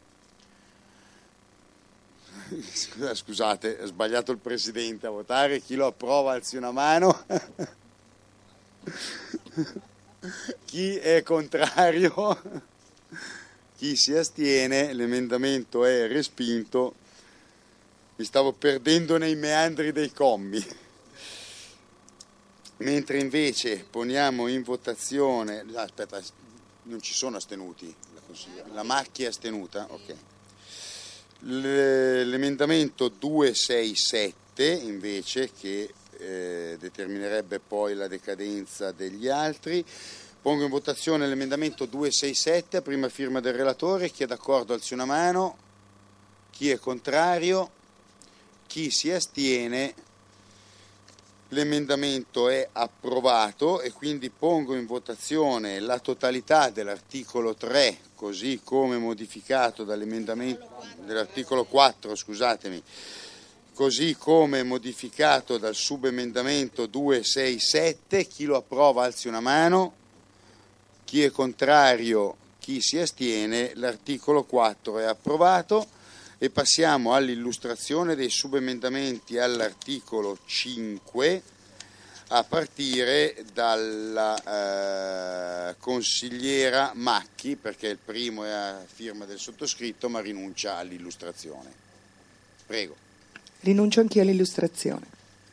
Scusate, ho sbagliato il Presidente a votare. Chi lo approva alzi una mano. Chi è contrario? Chi si astiene? L'emendamento è respinto. Mi stavo perdendo nei meandri dei commi. Mentre invece poniamo in votazione, ah, aspetta, non ci sono astenuti, la, la macchia è astenuta, ok. L'emendamento duecentosessantasette invece, che eh, determinerebbe poi la decadenza degli altri. Pongo in votazione l'emendamento duecentosessantasette a prima firma del relatore. Chi è d'accordo alzi una mano. Chi è contrario? Chi si astiene? L'emendamento è approvato e quindi pongo in votazione la totalità dell'articolo tre, così come modificato dall'emendamento dell'articolo quattro, scusatemi, così come modificato dal subemendamento duecentosessantasette. Chi lo approva alzi una mano. Chi è contrario? Chi si astiene? L'articolo quattro è approvato. E passiamo all'illustrazione dei subemendamenti all'articolo cinque, a partire dalla eh, consigliera Macchi, perché il primo è a firma del sottoscritto ma rinuncia all'illustrazione. Prego. Rinuncio anch'io all'illustrazione.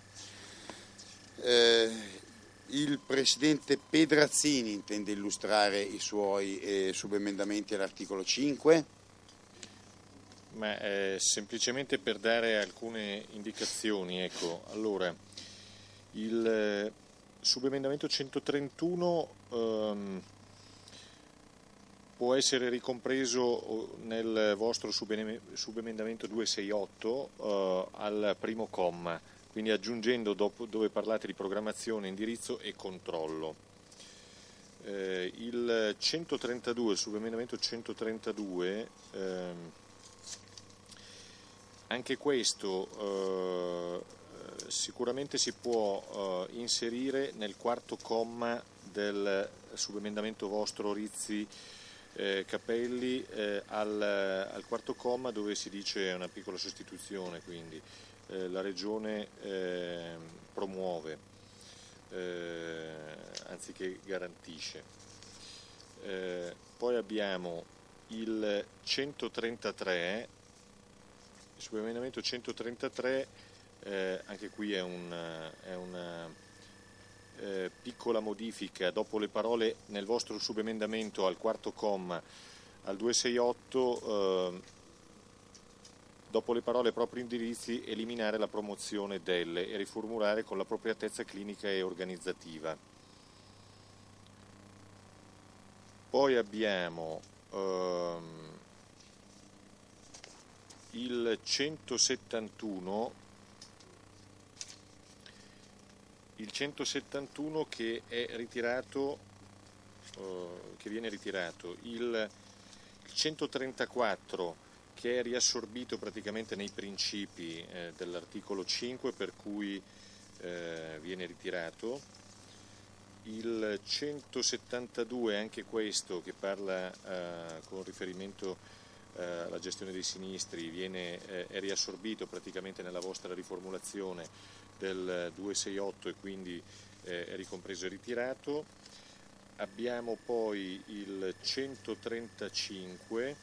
Eh, il Presidente Pedrazzini intende illustrare i suoi eh, subemendamenti all'articolo cinque. Ma eh, semplicemente per dare alcune indicazioni, ecco, allora, il eh, subemendamento centotrentuno ehm, può essere ricompreso nel vostro subemendamento duecentosessantotto eh, al primo comma, quindi aggiungendo dopo, dove parlate di programmazione, indirizzo e controllo. Eh, il centotrentadue, il subemendamento centotrentadue, ehm, anche questo eh, sicuramente si può eh, inserire nel quarto comma del subemendamento vostro Rizzi eh, Capelli eh, al, al quarto comma, dove si dice una piccola sostituzione, quindi eh, la Regione eh, promuove eh, anziché garantisce. Eh, poi abbiamo il centotrentatré. Il subemendamento centotrentatré, eh, anche qui è, un, è una eh, piccola modifica. Dopo le parole nel vostro subemendamento al quarto comma al duecentosessantotto, eh, dopo le parole propri indirizzi, eliminare la promozione delle e riformulare con l'appropriatezza clinica e organizzativa. Poi abbiamo ehm, il centosettantuno, il centosettantuno che è ritirato, eh, che viene ritirato, il, il centotrentaquattro che è riassorbito praticamente nei principi eh, dell'articolo cinque, per cui eh, viene ritirato, il centosettantadue, anche questo che parla eh, con riferimento la gestione dei sinistri, viene, eh, è riassorbito praticamente nella vostra riformulazione del duecentosessantotto e quindi eh, è ricompreso e ritirato. abbiamo poi il centotrentacinque,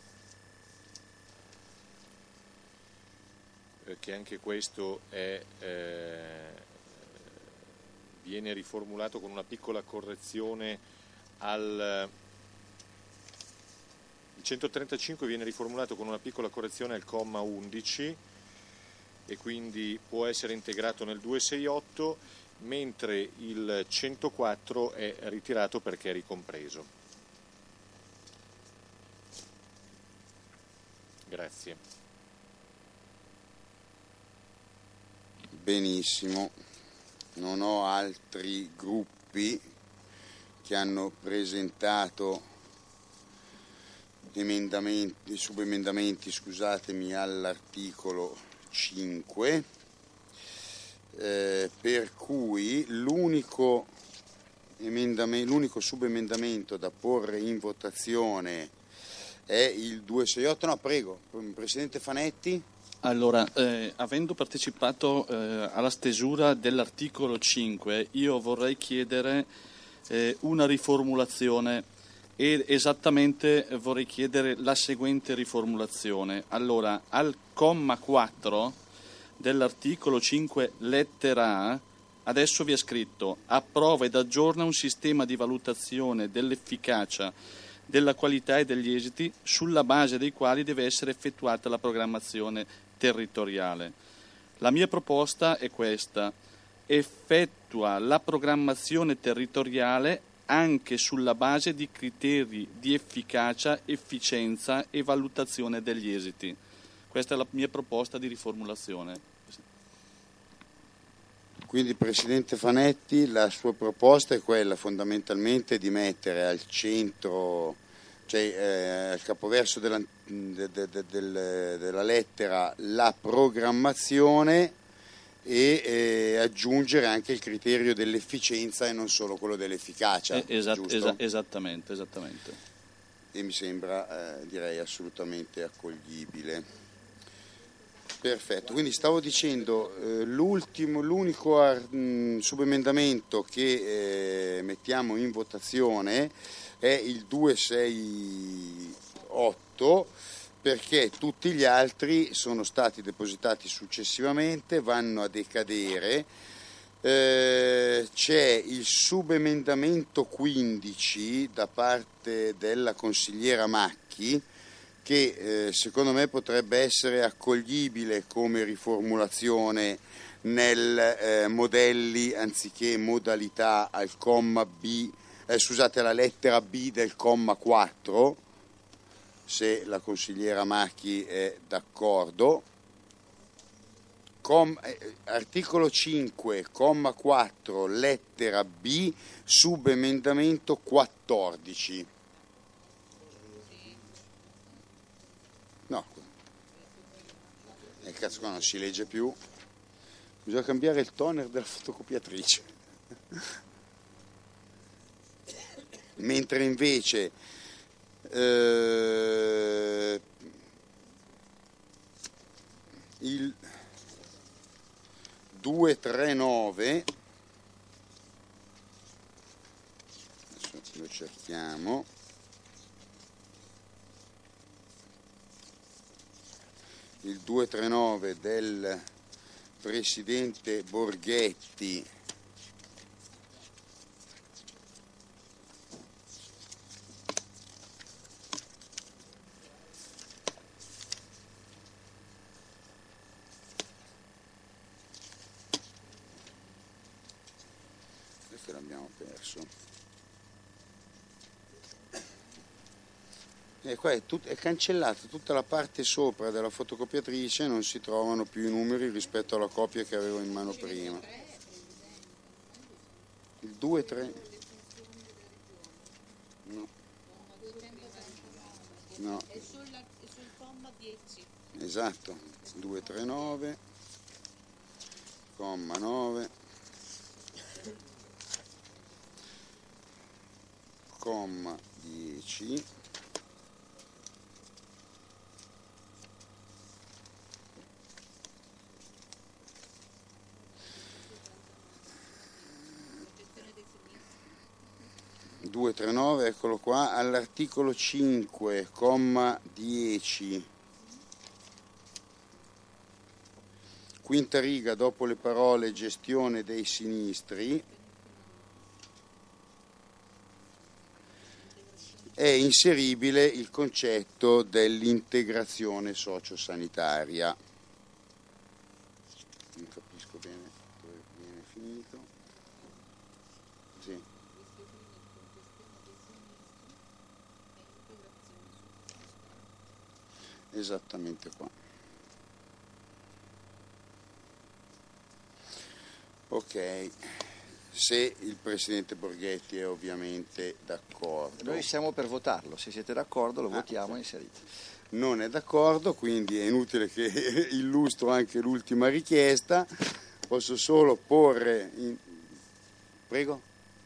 eh, che anche questo è, eh, viene riformulato con una piccola correzione al... Il centotrentacinque viene riformulato con una piccola correzione al comma undici e quindi può essere integrato nel duecentosessantotto, mentre il centoquattro è ritirato perché è ricompreso. Grazie. Benissimo, non ho altri gruppi che hanno presentato emendamenti, subemendamenti, scusatemi, all'articolo cinque, eh, per cui l'unico l'unico subemendamento da porre in votazione è il duecentosessantotto. No, prego, Presidente Fanetti. Allora, eh, avendo partecipato eh, alla stesura dell'articolo cinque, io vorrei chiedere eh, una riformulazione. E esattamente vorrei chiedere la seguente riformulazione. Allora, al comma quattro dell'articolo cinque lettera A, adesso vi è scritto: approva ed aggiorna un sistema di valutazione dell'efficacia, della qualità e degli esiti sulla base dei quali deve essere effettuata la programmazione territoriale. La mia proposta è questa: effettua la programmazione territoriale anche sulla base di criteri di efficacia, efficienza e valutazione degli esiti. Questa è la mia proposta di riformulazione. Quindi, Presidente Fanetti, la sua proposta è quella fondamentalmente di mettere al centro, cioè eh, al capoverso della, de, de, de, de, della lettera, la programmazione e eh, aggiungere anche il criterio dell'efficienza e non solo quello dell'efficacia. Eh, esat- giusto? Esa- esattamente, esattamente. E mi sembra, eh, direi, assolutamente accoglibile. Perfetto, quindi stavo dicendo, eh, l'ultimo, l'unico ar- mh, subemendamento che eh, mettiamo in votazione è il duecentosessantotto, perché tutti gli altri sono stati depositati successivamente, vanno a decadere. Eh, c'è il subemendamento quindici da parte della consigliera Macchi che eh, secondo me potrebbe essere accoglibile come riformulazione nel eh, modelli anziché modalità al comma B, eh, scusate, alla lettera B del comma quattro, se la consigliera Macchi è d'accordo. Com, eh, articolo cinque, comma quattro, lettera B, subemendamento quattordici. No, eh, cazzo, qua non si legge più. Bisogna cambiare il toner della fotocopiatrice. Mentre invece eh, il duecentotrentanove, adesso lo cerchiamo, il duecentotrentanove del Presidente Borghetti questo l'abbiamo perso. E qua è, tut- è cancellata tutta la parte sopra della fotocopiatrice, non si trovano più i numeri rispetto alla copia che avevo in mano prima. Il due tre no. No. È sul, è sul comma dieci. Esatto, duecentotrentanove, comma nove, comma dieci. duecentotrentanove, eccolo qua, all'articolo cinque, comma dieci, quinta riga, dopo le parole gestione dei sinistri, è inseribile il concetto dell'integrazione sociosanitaria. Non capisco bene dove viene finito. Sì. Esattamente qua. Ok, se il Presidente Borghetti è ovviamente d'accordo. Noi siamo per votarlo, se siete d'accordo lo Ah, votiamo, ok. inserito. Non è d'accordo, quindi è inutile che illustro anche l'ultima richiesta. Posso solo porre in... Prego?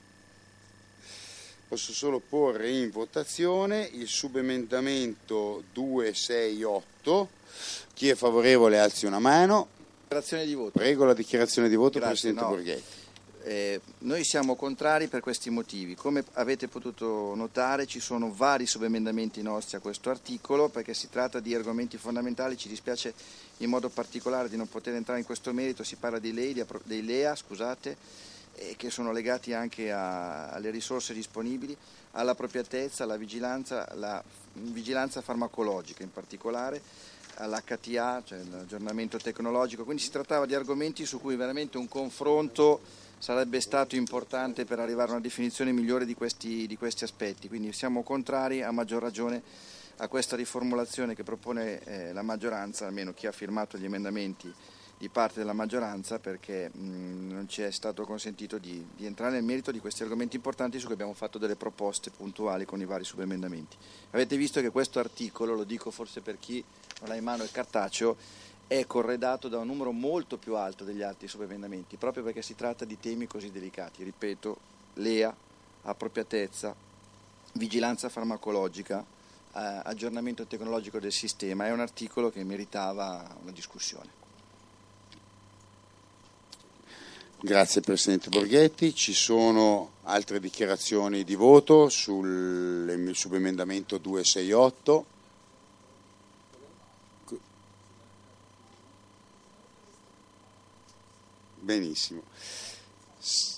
Posso solo porre in votazione il subemendamento duecentosessantotto. Chi è favorevole alzi una mano. Dichiarazione di voto. Prego la dichiarazione di voto, Grazie, Presidente no. Borghetti. Eh, noi siamo contrari per questi motivi. Come avete potuto notare ci sono vari subemendamenti nostri a questo articolo perché si tratta di argomenti fondamentali. Ci dispiace in modo particolare di non poter entrare in questo merito. Si parla dei, L E A, dei L E A, scusate, eh, che sono legati anche a, alle risorse disponibili, all'appropriatezza, alla vigilanza, alla vigilanza farmacologica in particolare, all'H T A, cioè l'aggiornamento tecnologico. Quindi si trattava di argomenti su cui veramente un confronto sarebbe stato importante per arrivare a una definizione migliore di questi, di questi aspetti, quindi siamo contrari a maggior ragione a questa riformulazione che propone eh, la maggioranza, almeno chi ha firmato gli emendamenti di parte della maggioranza, perché mh, non ci è stato consentito di, di entrare nel merito di questi argomenti importanti su cui abbiamo fatto delle proposte puntuali con i vari subemendamenti. Avete visto che questo articolo, lo dico forse per chi non ha in mano il cartaceo, è corredato da un numero molto più alto degli altri subemendamenti, proprio perché si tratta di temi così delicati. Ripeto, L E A, appropriatezza, vigilanza farmacologica, eh, aggiornamento tecnologico del sistema. È un articolo che meritava una discussione. Grazie Presidente Borghetti. Ci sono altre dichiarazioni di voto sul subemendamento duecentosessantotto? Benissimo.